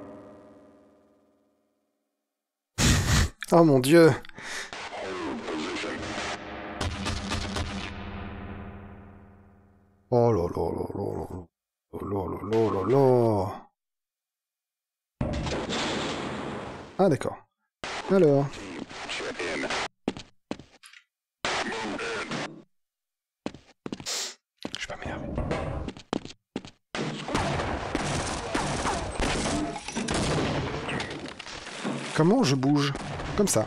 Oh mon Dieu! Oh là là là là là là là là là là. Ah d'accord. Alors. Je vais pas m'énerver. Comment je bouge? Comme ça.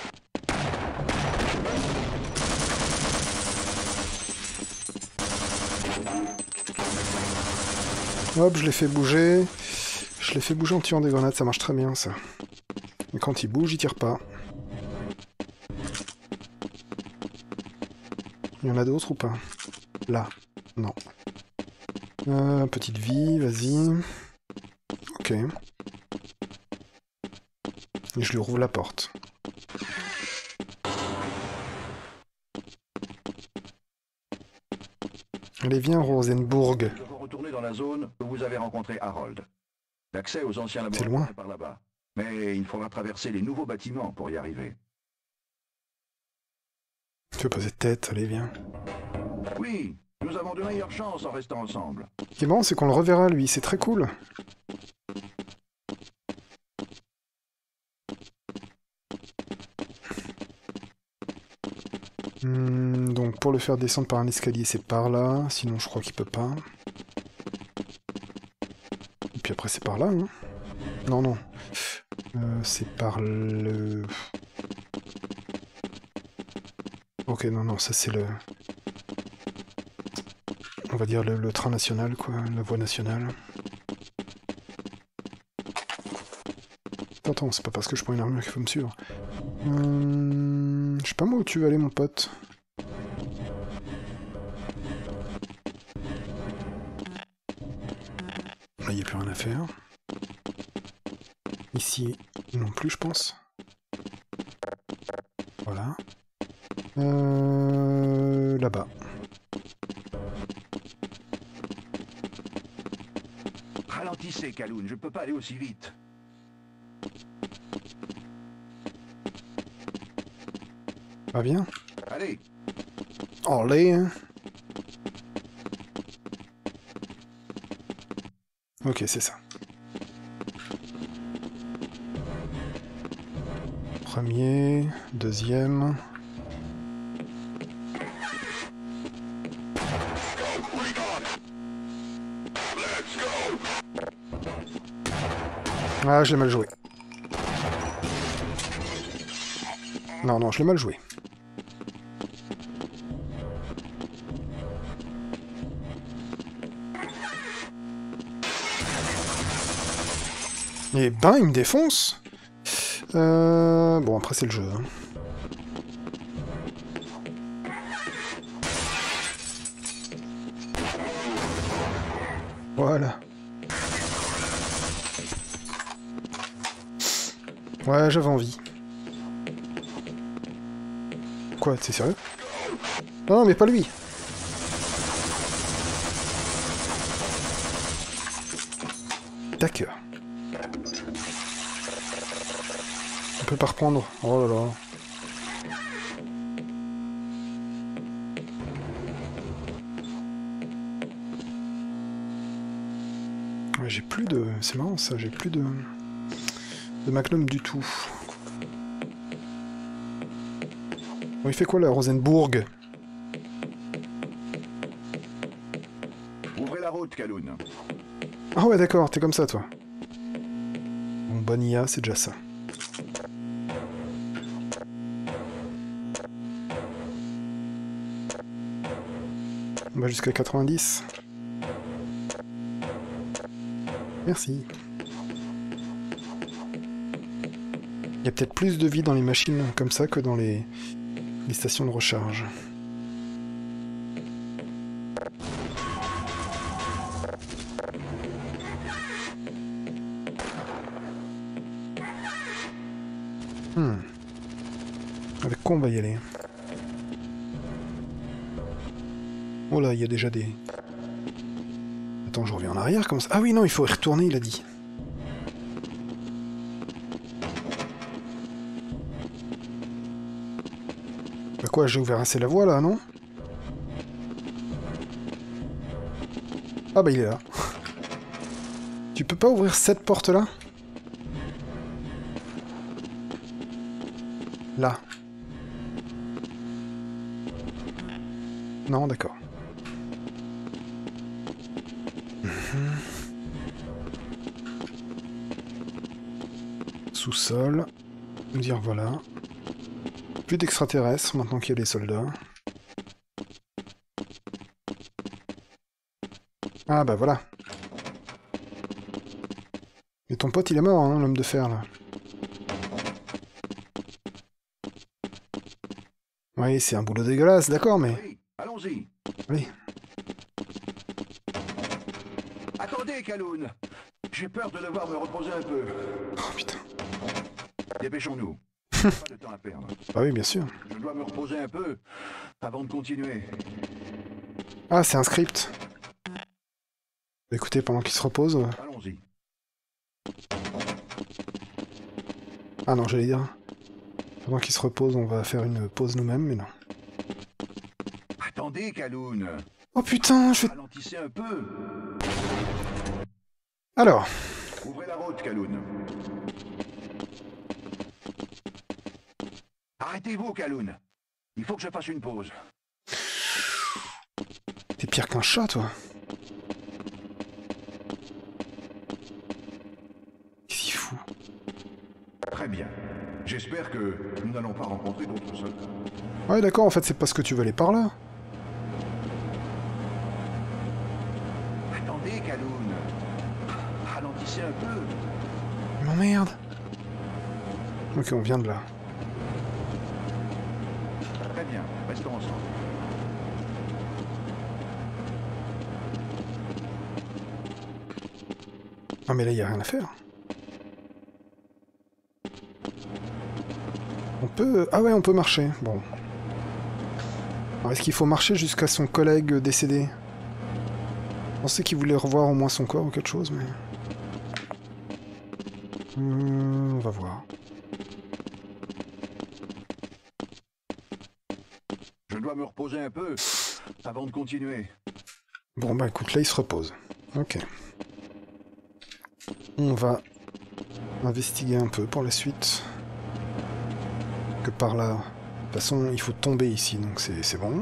Hop, je l'ai fait bouger. Je l'ai fait bouger en tirant des grenades, ça marche très bien ça. Et quand il bouge, il tire pas. Il y en a d'autres ou pas? Là. Non. Euh, petite vie, vas-y. Ok. Et je lui rouvre la porte. Allez, viens, Rosenburg. Je veux retourner dans la zone où vous avez rencontré Harold. L'accès aux anciens laboratoires est par là-bas. Mais il faudra traverser les nouveaux bâtiments pour y arriver. Tu veux poser de tête, allez, viens. Oui, nous avons de meilleures chances en restant ensemble. Ce qui est marrant, c'est qu'on le reverra, lui, c'est très cool. Hmm, donc, pour le faire descendre par un escalier, c'est par là. Sinon, je crois qu'il peut pas. Et puis après, c'est par là, hein. Non, non. Euh, c'est par le... Ok, non, non, ça c'est le... On va dire le, le train national, quoi, la voie nationale. Attends, c'est pas parce que je prends une armure qu'il faut me suivre. Hum... Je sais pas moi où tu veux aller, mon pote. Là, il n'y a plus rien à faire. Ici, non plus, je pense. Voilà. Euh... Là-bas. Ralentissez, Kaloun, je peux pas aller aussi vite. Va bien. Allez. Allez. Hein. Ok, c'est ça. Premier, deuxième. Ah, je l'ai mal joué. Non, non, je l'ai mal joué. Et ben, il me défonce. Euh... Bon, après, c'est le jeu. Hein. Voilà. Ouais, j'avais envie. Quoi, c'est sérieux? Non, mais pas lui. D'accord. On peut pas reprendre. Oh là là. Ouais, j'ai plus de... C'est marrant ça, j'ai plus de... de Magnum du tout. Bon, il fait quoi là, Rosenburg? Ouvrez la route, Kaloun. Ah ouais, d'accord, t'es comme ça, toi. Bon, bonne I A, c'est déjà ça. On va jusqu'à quatre-vingt-dix. Merci. Il y a peut-être plus de vie dans les machines comme ça que dans les, les stations de recharge. Hmm. Avec quoi on va y aller? Oh là, il y a déjà des... Attends, je reviens en arrière comme ça. Ah oui, non, il faut y retourner, il a dit. Bah quoi, j'ai ouvert assez la voie là, non? Ah bah il est là. Tu peux pas ouvrir cette porte là? Là. Non, d'accord. Mmh. Sous-sol. Dire voilà. Plus d'extraterrestres maintenant qu'il y a des soldats. Ah bah voilà. Et ton pote il est mort, hein, l'homme de fer là. Oui, c'est un boulot dégueulasse, d'accord, mais... Oui, allons-y. Oui. Attendez, Kaloun. J'ai peur de devoir me reposer un peu. Oh putain. Dépêchons-nous. Pas de temps à perdre. Ah oui, bien sûr. Je dois me reposer un peu avant de continuer. Ah, c'est un script. Écoutez, pendant qu'il se repose... euh, Allons-y. Ah non, j'allais dire... Pendant qu'il se repose, on va faire une pause nous-mêmes, mais non. Attendez, Kaloun. Oh putain, je vais... Ralentissez un peu. Alors... Ouvrez la route, Kaloun. Arrêtez-vous, Kaloun. Il faut que je fasse une pause. T'es pire qu'un chat, toi. Qu'est-ce qu'il fout? Très bien. J'espère que nous n'allons pas rencontrer d'autres soldats. Ouais, d'accord, en fait, c'est parce que tu veux aller par là. Attendez, Kaloun. Ralentissez un peu. Il m'emmerde. Ok, on vient de là. Très bien, restons ensemble. Ah, mais là, il n'y a rien à faire. On peut... Ah ouais, on peut marcher. Bon. Alors, est-ce qu'il faut marcher jusqu'à son collègue décédé? Je pensais qu'il voulait revoir au moins son corps ou quelque chose, mais... Hum, on va voir. Je dois me reposer un peu avant de continuer. Bon, bah écoute, là, il se repose. Ok. On va investiguer un peu pour la suite. Que par là... De toute façon, il faut tomber ici, donc c'est bon.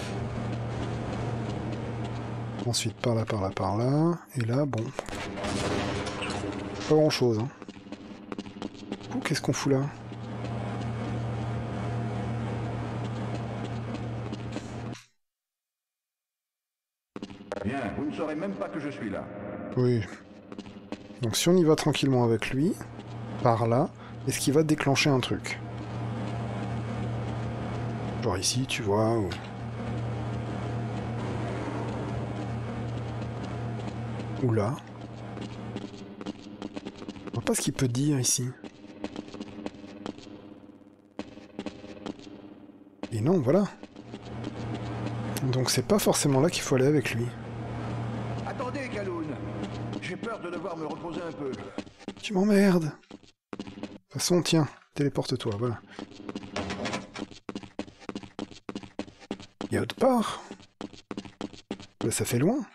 Ensuite, par là, par là, par là. Et là, bon... Pas grand-chose, hein. Ouh, qu'est-ce qu'on fout là? Bien, vous ne saurez même pas que je suis là. Oui. Donc si on y va tranquillement avec lui, par là, est-ce qu'il va déclencher un truc? Genre ici, tu vois, ou... Ou là. Je vois pas ce qu'il peut dire ici. Et non, voilà. Donc c'est pas forcément là qu'il faut aller avec lui. Attendez, Kaloun. J'ai peur de devoir me reposer un peu. Tu m'emmerdes. De toute façon, tiens, téléporte-toi, voilà. Il y a autre part. Là, ça fait loin.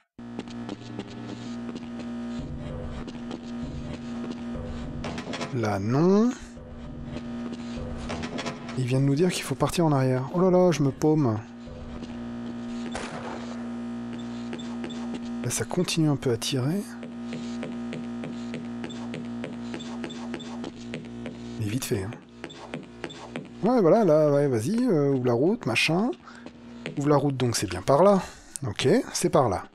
Là, non. Il vient de nous dire qu'il faut partir en arrière. Oh là là, je me paume. Là, ça continue un peu à tirer. Mais vite fait, hein. Ouais, voilà, là, ouais, vas-y, euh, ouvre la route, machin. Ouvre la route, donc c'est bien par là. Ok, c'est par là.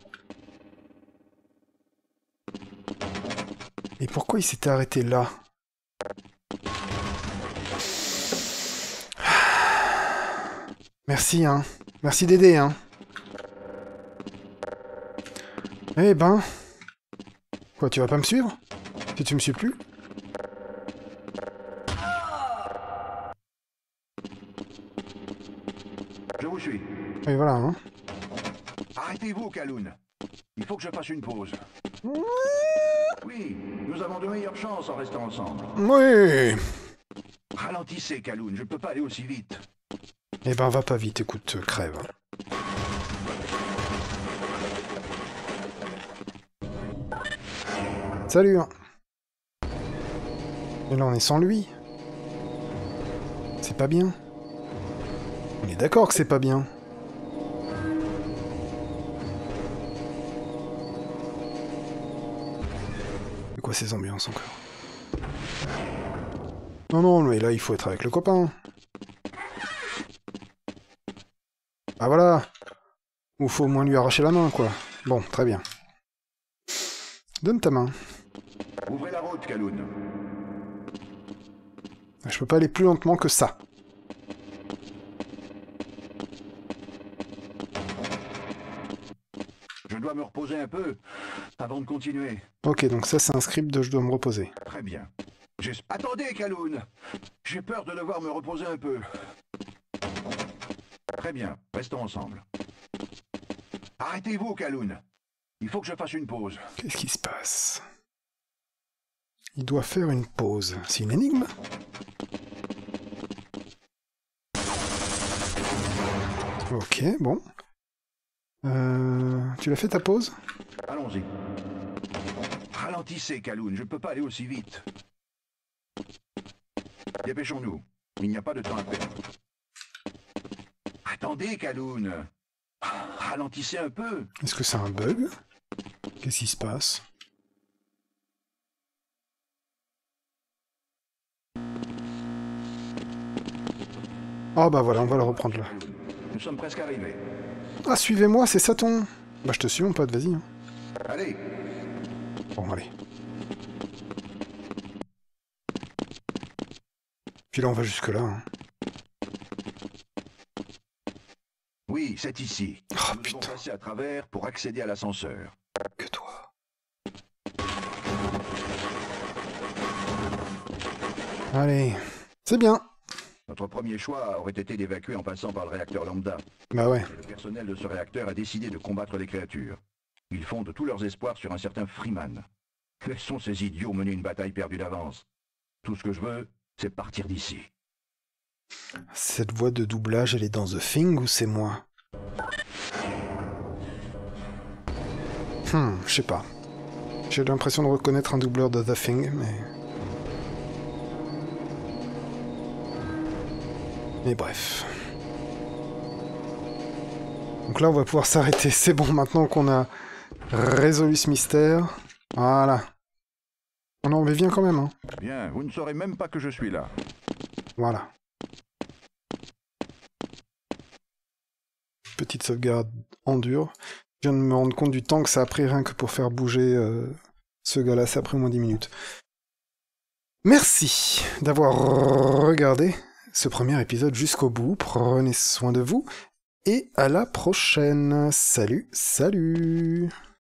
Et pourquoi il s'était arrêté là? Merci, hein. Merci d'aider, hein. Eh ben... Quoi, tu vas pas me suivre? Si tu me suis plus? Je vous suis. Et voilà, hein. Arrêtez-vous, Kaloun. Il faut que je fasse une pause. Oui, nous avons de meilleures chances en restant ensemble. Oui. Ralentissez, Kaloun, je peux pas aller aussi vite. Eh ben, va pas vite, écoute, euh, crève. Salut. Hein. Et là, on est sans lui. C'est pas bien. On est d'accord que c'est pas bien. C'est quoi ces ambiances encore? Non, non, mais là, il faut être avec le copain. Ah voilà. Ou faut au moins lui arracher la main, quoi. Bon, très bien. Donne ta main. Ouvrez la route, Kaloun. Je peux pas aller plus lentement que ça. Je dois me reposer un peu avant de continuer. Ok, donc ça c'est un script de je dois me reposer. Très bien. J'ai- Attendez, Kaloun. J'ai peur de devoir me reposer un peu. Très bien, restons ensemble. Arrêtez-vous, Kaloun. Il faut que je fasse une pause. Qu'est-ce qui se passe? Il doit faire une pause. C'est une énigme? Ok, bon. Euh, tu l'as fait ta pause? Allons-y. Ralentissez, Kaloun, je peux pas aller aussi vite. Dépêchons-nous. Il n'y a pas de temps à perdre. Attendez, Kaloun. Ralentissez un peu. Est-ce que c'est un bug? Qu'est-ce qui se passe? Oh bah voilà, on va le reprendre là. Nous sommes presque arrivés. Ah, suivez-moi, c'est ça ton... Bah je te suis mon pote, vas-y. Hein. Allez, Bon, allez. Puis là, on va jusque là. Hein. Oui, c'est ici. Oh nous devons putain, passer à travers pour accéder à l'ascenseur. que toi. Allez, c'est bien. Notre premier choix aurait été d'évacuer en passant par le réacteur lambda. Bah ouais. Mais le personnel de ce réacteur a décidé de combattre les créatures. Ils fondent tous leurs espoirs sur un certain Freeman. Laissons ces idiots mener une bataille perdue d'avance. Tout ce que je veux, c'est partir d'ici. Cette voix de doublage, elle est dans The Thing ou c'est moi? Hmm, je sais pas. J'ai l'impression de reconnaître un doubleur de The Thing, mais... Mais bref. Donc là, on va pouvoir s'arrêter. C'est bon, maintenant qu'on a résolu ce mystère. Voilà. Oh non, mais viens quand même, hein. Bien, vous ne saurez même pas que je suis là. Voilà. Petite sauvegarde en dur. Je viens de me rendre compte du temps que ça a pris rien que pour faire bouger euh, ce gars-là. Ça a pris au moins dix minutes. Merci d'avoir regardé ce premier épisode jusqu'au bout. Prenez soin de vous. Et à la prochaine. Salut, salut.